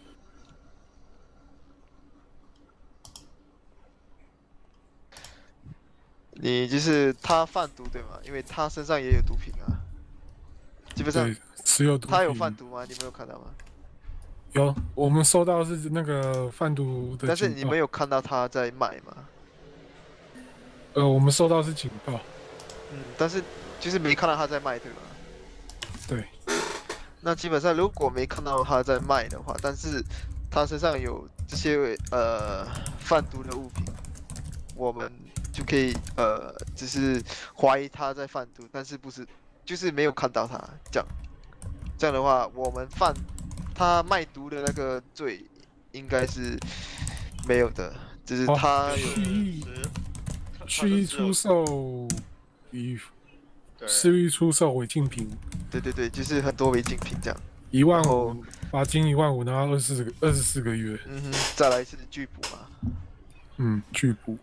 你就是他贩毒对吗？因为他身上也有毒品啊。基本上持有毒品。 他有贩毒吗？你没有看到吗？ 有，我们收到是那个贩毒的。 但是你没有看到他在卖吗？ 我们收到是警报。 但是就是没看到他在卖对吗？ 对。 那基本上如果没看到他在卖的话，但是他身上有这些贩毒的物品，我们就可以只是怀疑他在贩毒，但是不是就是没有看到他这样的话，我们他卖毒的那个罪应该是没有的，只是他有蓄意出售与私欲出售违禁品。 对，就是很多违禁品这样。 15000，罚金15000，然后24个月。 再来是拒捕嘛。 拒捕。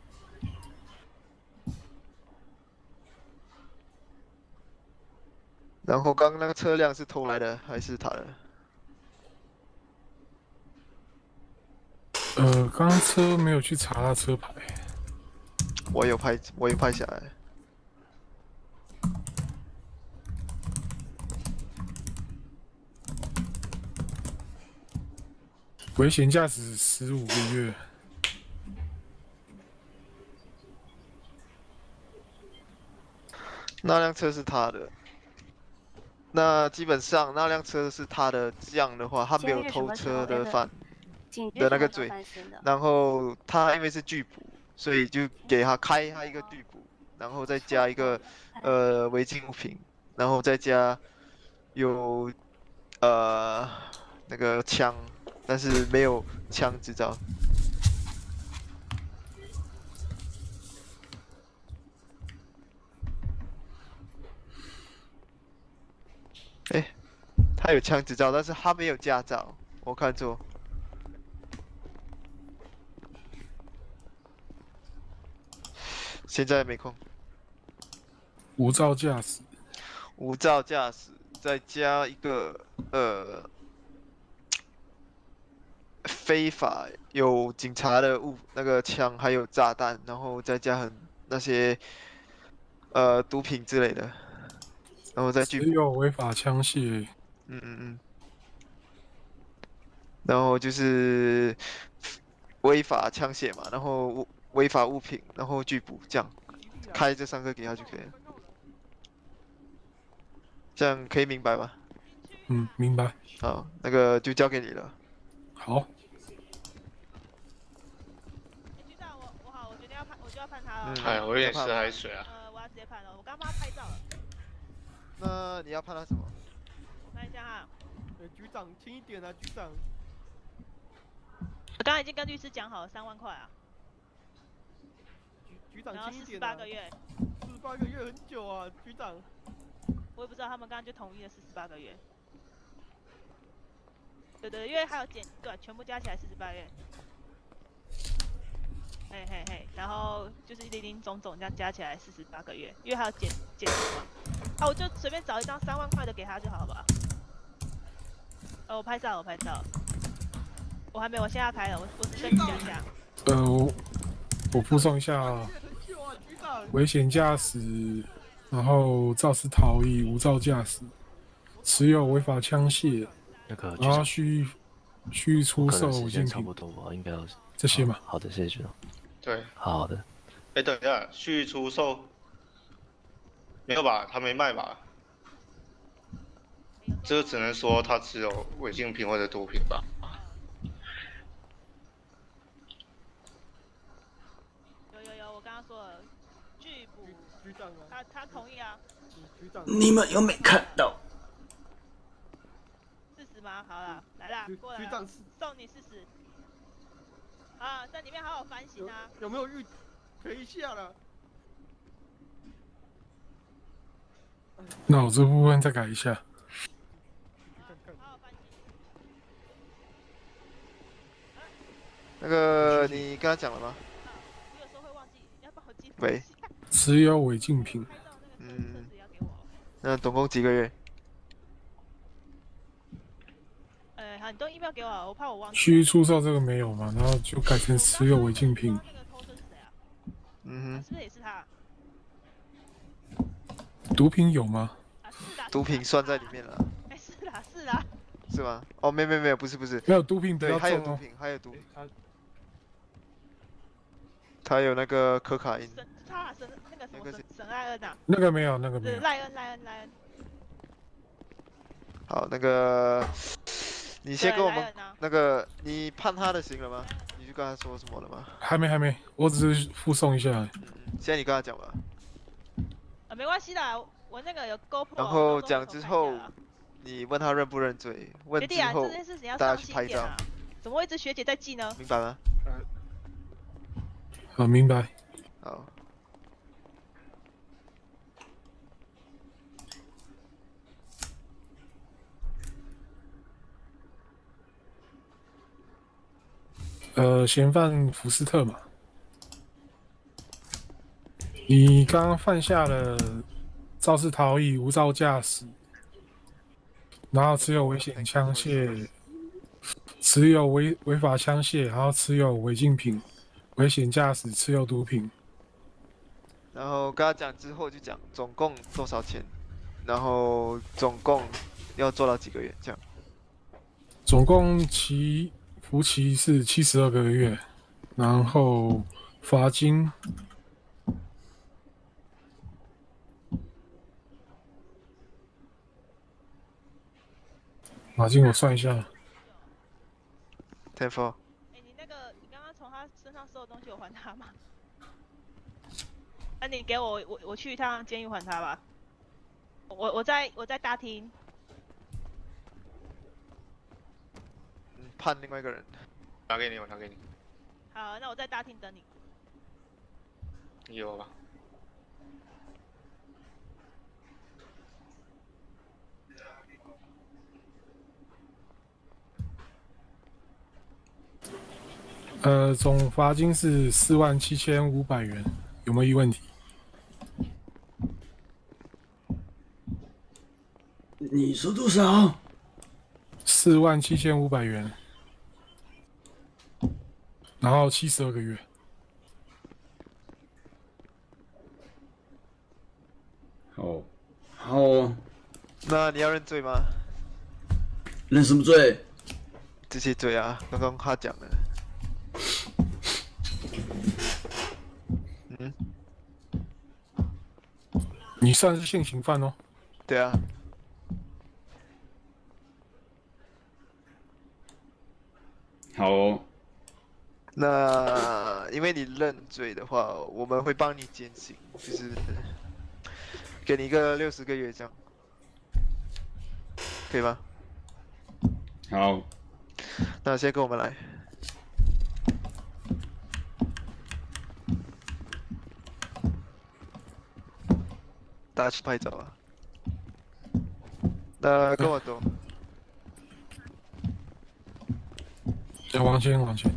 然后刚刚那个车辆是偷来的还是他的？ 刚刚车没有去查他车牌。 我有拍下来。 危险驾驶15个月。 那辆车是他的。那基本上那辆车是他的，这样的话他没有偷车的那个罪，然后他因为是拒捕，所以就给他开他一个拒捕，然后再加一个违禁物品，然后再加有那个枪，但是没有枪执照。他有枪执照，但是他没有驾照，我看错。现在没空。 无照驾驶。 无照驾驶，再加一个非法有警察的那个枪，还有炸弹，然后再加那些毒品之类的，然后再持有违法枪械。 然后就是违法枪械嘛，然后违法物品，然后拒捕，这样开这3个给他就可以了。这样可以明白吗？ 明白。 好，那个就交给你了。 好。 局长，我决定我就要判他了。 哎呀，我有点吃海水啊。 我要直接判了，我刚帮他拍照了。 那你要判他什么？ 我看一下长，轻一点啊，局长。 我刚刚已经跟律师讲好了，3万块啊。 局长轻一点、 48个月。 48个月很久啊，局长。 我也不知道，他们刚刚就同意了48个月。对，因为还有减，对，全部加起来48月。嘿，然后就是零零总总这样加起来48个月，因为还要减什么？啊，我就随便找一张3万块的给他就好了吧。我拍照。我还没，我现在要拍了，我只跟你讲一下。 我附送一下危险驾驶，然后肇事逃逸、无照驾驶、持有违法枪械，然后蓄意出售违禁品， 差不多吧，应该要这些嘛。 好的，谢谢局长。 对， 好的。 等一下，蓄意出售没有吧？他没卖吧？这个只能说他持有违禁品或者毒品吧。 有，我刚刚说了，拒捕。 局长啊。 他同意啊。 局长。 你们有没看到 ？40吗？好了，来啦，过来。局长送你40。啊，在里面好好反省啊。 有没有赔一下了？ 那我这部分再改一下。 那个，你跟他讲了吗？ 我有时候会忘记，要帮我记。 喂。 持有违禁品。 那总共几个月？ 好，你都 email 给我，我怕我忘记。 蓄意出售这个没有嘛，然后就改成持有违禁品。 那个偷车是谁啊？ 是不是也是他？ 毒品有吗？ 毒品算在里面了。 是啦。 是吗？哦，没有，不是。 没有毒品比较重哦。 还有毒品。他有那个可卡因。 那个什么沈赖恩啊？ 那个没有。 赖恩。 好，那个，你先跟我们那个，你判他的刑了吗？你去跟他说什么了吗？ 还没，我只是附送一下。 现在你跟他讲吧。 没关系啦，我那个有 GoPro。 然后讲之后，你问他认不认罪，问之后大家去拍照。 怎么会一直学姐在记呢？ 明白吗？ 好，明白。 好。 嫌犯福斯特嘛，你刚刚犯下了肇事逃逸、无照驾驶，然后持有危险枪械，持有违法枪械，然后持有违禁品、危险驾驶、持有毒品。 然后跟他讲之后就讲总共多少钱，然后总共要做到几个月这样。 总共服期是72个月，然后罚金我算一下。 10-4。 你刚刚从他身上收的东西有还他吗？那你给我去一趟监狱还他吧。我在大厅。 判另外一个人。 拿给你。 好，那我在大厅等你。 有吧？ 总罚金是47500元，有没有异问题？ 你说多少 ？47500元，然后72个月。 好哦。 那你要认罪吗？ 认什么罪？ 这些罪啊，刚刚他讲的。 你算是现行犯哦。 对啊。 好哦。 那因为你认罪的话，我们会帮你减刑，就是给你一个60个月这样，可以吗？ 好， 那先跟我们来。大家去拍照啊。那跟我走。 往前，往前。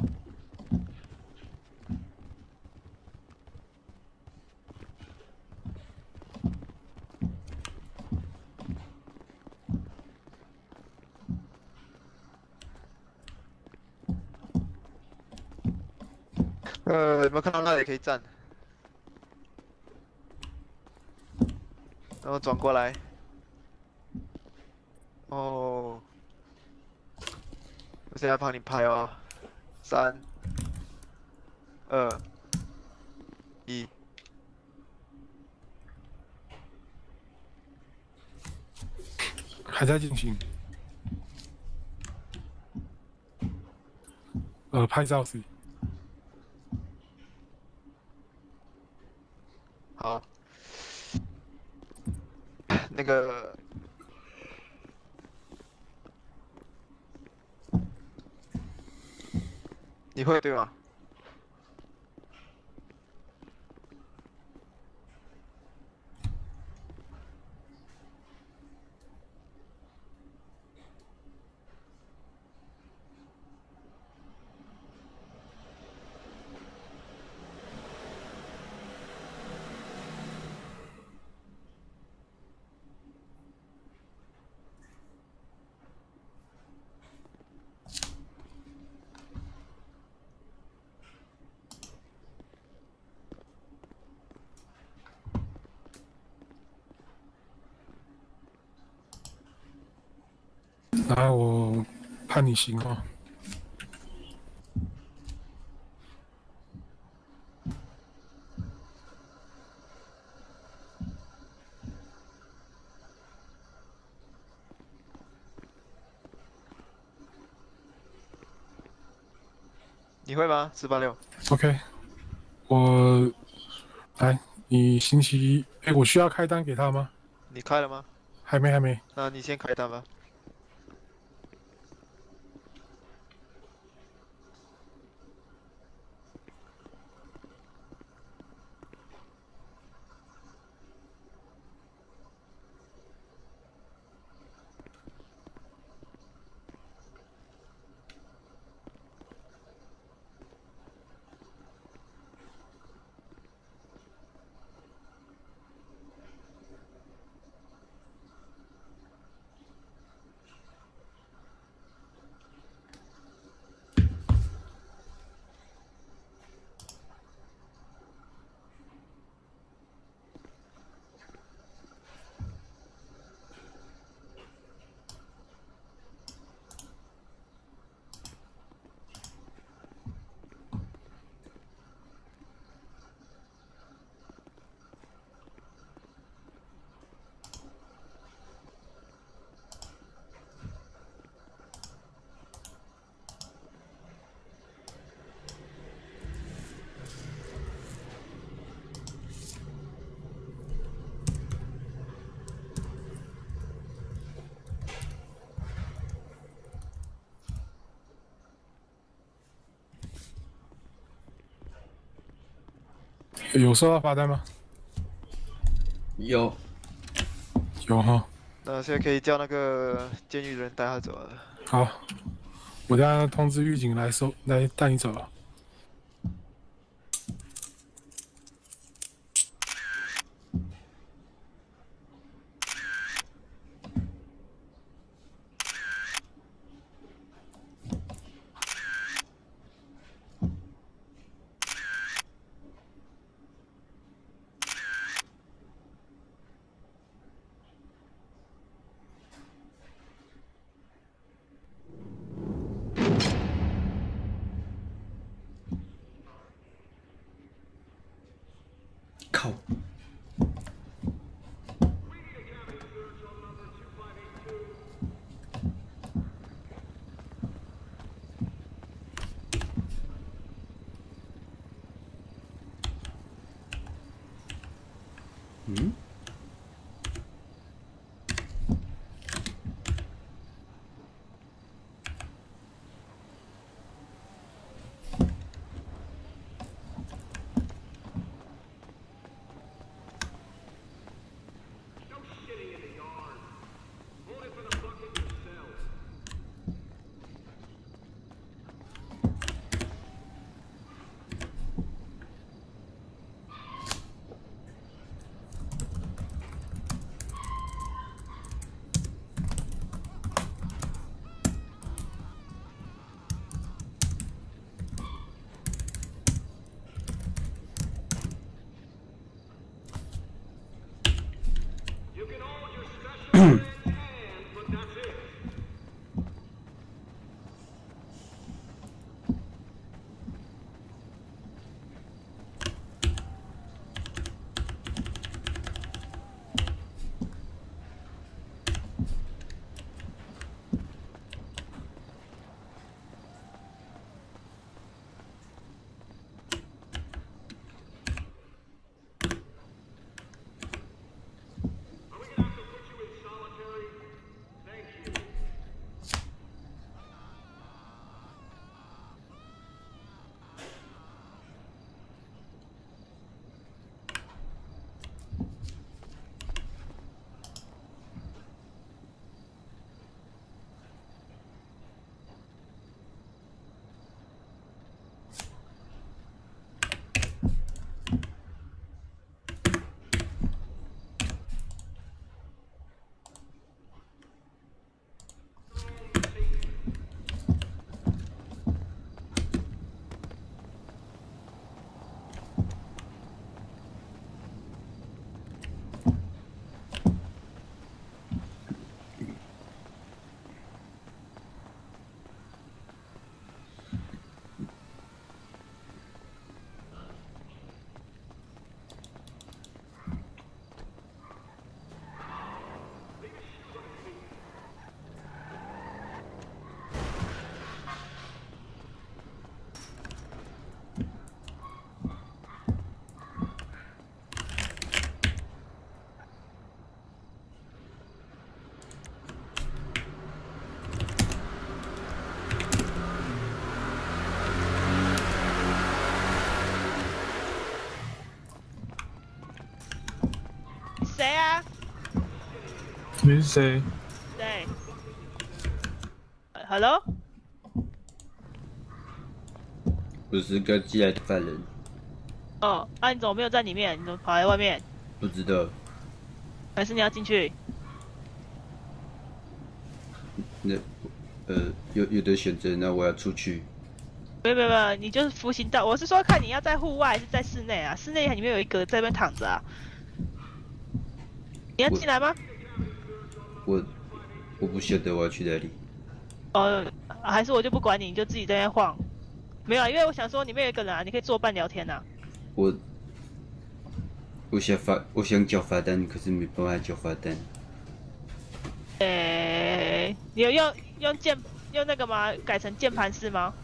有没有看到那里可以站？然后转过来。哦，我现在帮你拍哦，3、2、1。 还在进行。拍照时。 好。那个。你会对吗？ 来，我判你刑哦。 你会吗？486。 OK， 我来，你星期一，我需要开单给他吗？ 你开了吗？ 还没，还没。 那你先开单吧。 有收到罚单吗？ 有。 有哈。 那现在可以叫那个监狱的人带他走了。 好，我等下通知狱警来带你走了。 你是谁？ 对。Hello。 我是刚进来的犯人。 哦，啊，你怎么没有在里面？你怎么跑在外面？ 不知道。 还是你要进去？ 那，有的选择，那我要出去。 没有，你就是服刑到。我是说，看你要在户外还是在室内啊？室内里面有一个在那边躺着啊。你要进来吗？ 我不晓得我要去哪里。 还是我就不管你，你就自己在那边晃。没有啊，因为我想说里面有一个人啊，你可以作伴聊天啊。 我想缴罚单，可是没办法缴罚单。 你有用那个吗？改成键盘式吗？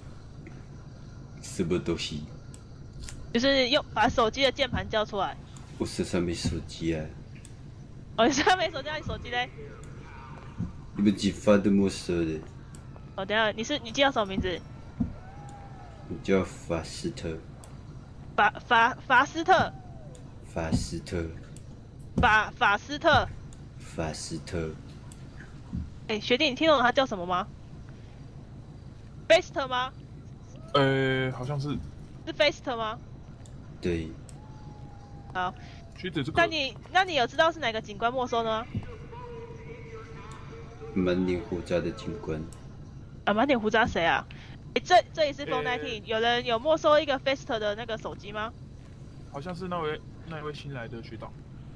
什么东西？ 就是把手机的键盘叫出来。 我手上没手机啊。 哦，你手上没手机，那你手机嘞？ 你们警方都没收的。 哦，等一下，你叫什么名字？ 我叫法斯特。 法斯特。 法斯特。 法斯特。 法斯特。 学弟，你听懂他叫什么吗 ？Fast 吗？ 好像是。 是 Fast 吗？ 对。 好。 学姐这个。 那你有知道是哪个警官没收呢？ 满脸胡渣的警官。 满脸胡渣谁啊？这里是 Phone19，有人有没收一个 Fast 的那个手机吗？ 好像是那位新来的学长。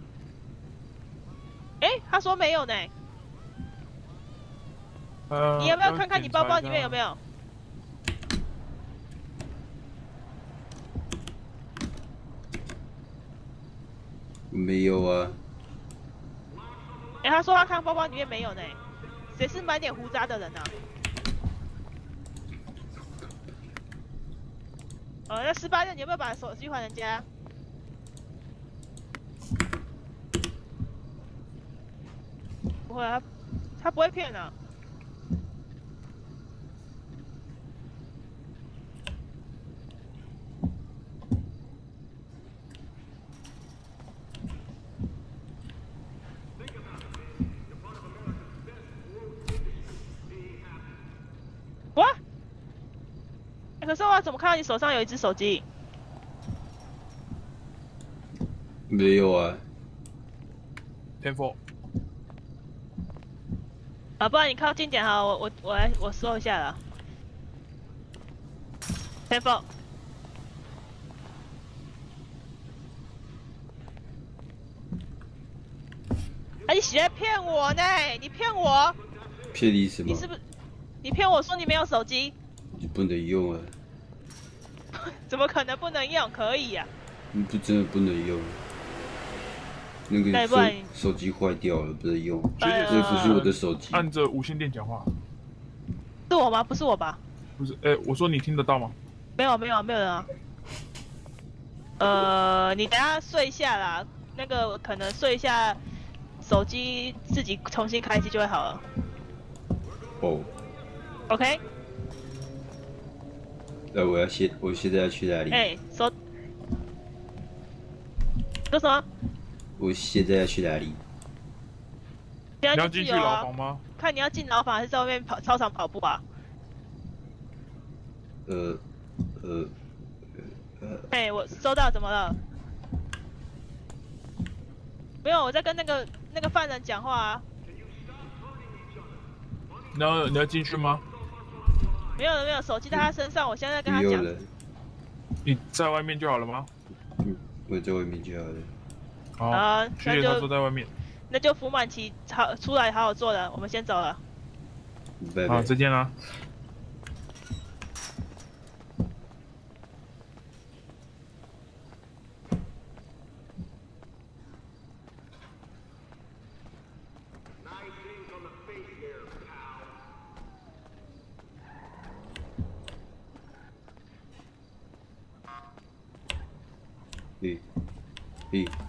他说没有呢。你要不要看看你包包里面有没有？ 没有啊。 他说他看包包里面没有呢。谁是满脸胡渣的人啊？那18日你有没有把手机还人家？不会啊，他不会骗的。哇！可是我怎么看到你手上有一只手机？ 没有啊。 10-4。 不然你靠近点哈，我搜一下了。10-4。你喜欢骗我呢？你骗我？ 骗你什么？ 你是不是？你骗我说你没有手机？ 你不能用啊！ 怎么可能不能用？可以呀！ 你不真的不能用。那个手机坏掉了，不能用。这不是我的手机。 按着无线电讲话。 是我吗？不是我吧？ 不是，我说你听得到吗？ 没有人啊。你等下睡一下啦，那个可能睡一下，手机自己重新开机就会好了。 哦。 OK。 那我现在要去哪里？ 说什么？ 我现在要去哪里？ 你要进去牢房吗？ 看你要进牢房还是在外面操场跑步啊？我收到，怎么了？没有，我在跟那个犯人讲话啊。 你要进去吗？ 没有，手机在他身上，我现在跟他讲。 你在外面就好了吗？ 我在外面就好了。 好，学姐她坐在外面。 那就服满期出来好好做人，我们先走了。 拜拜。 好，再见啦。 嘿。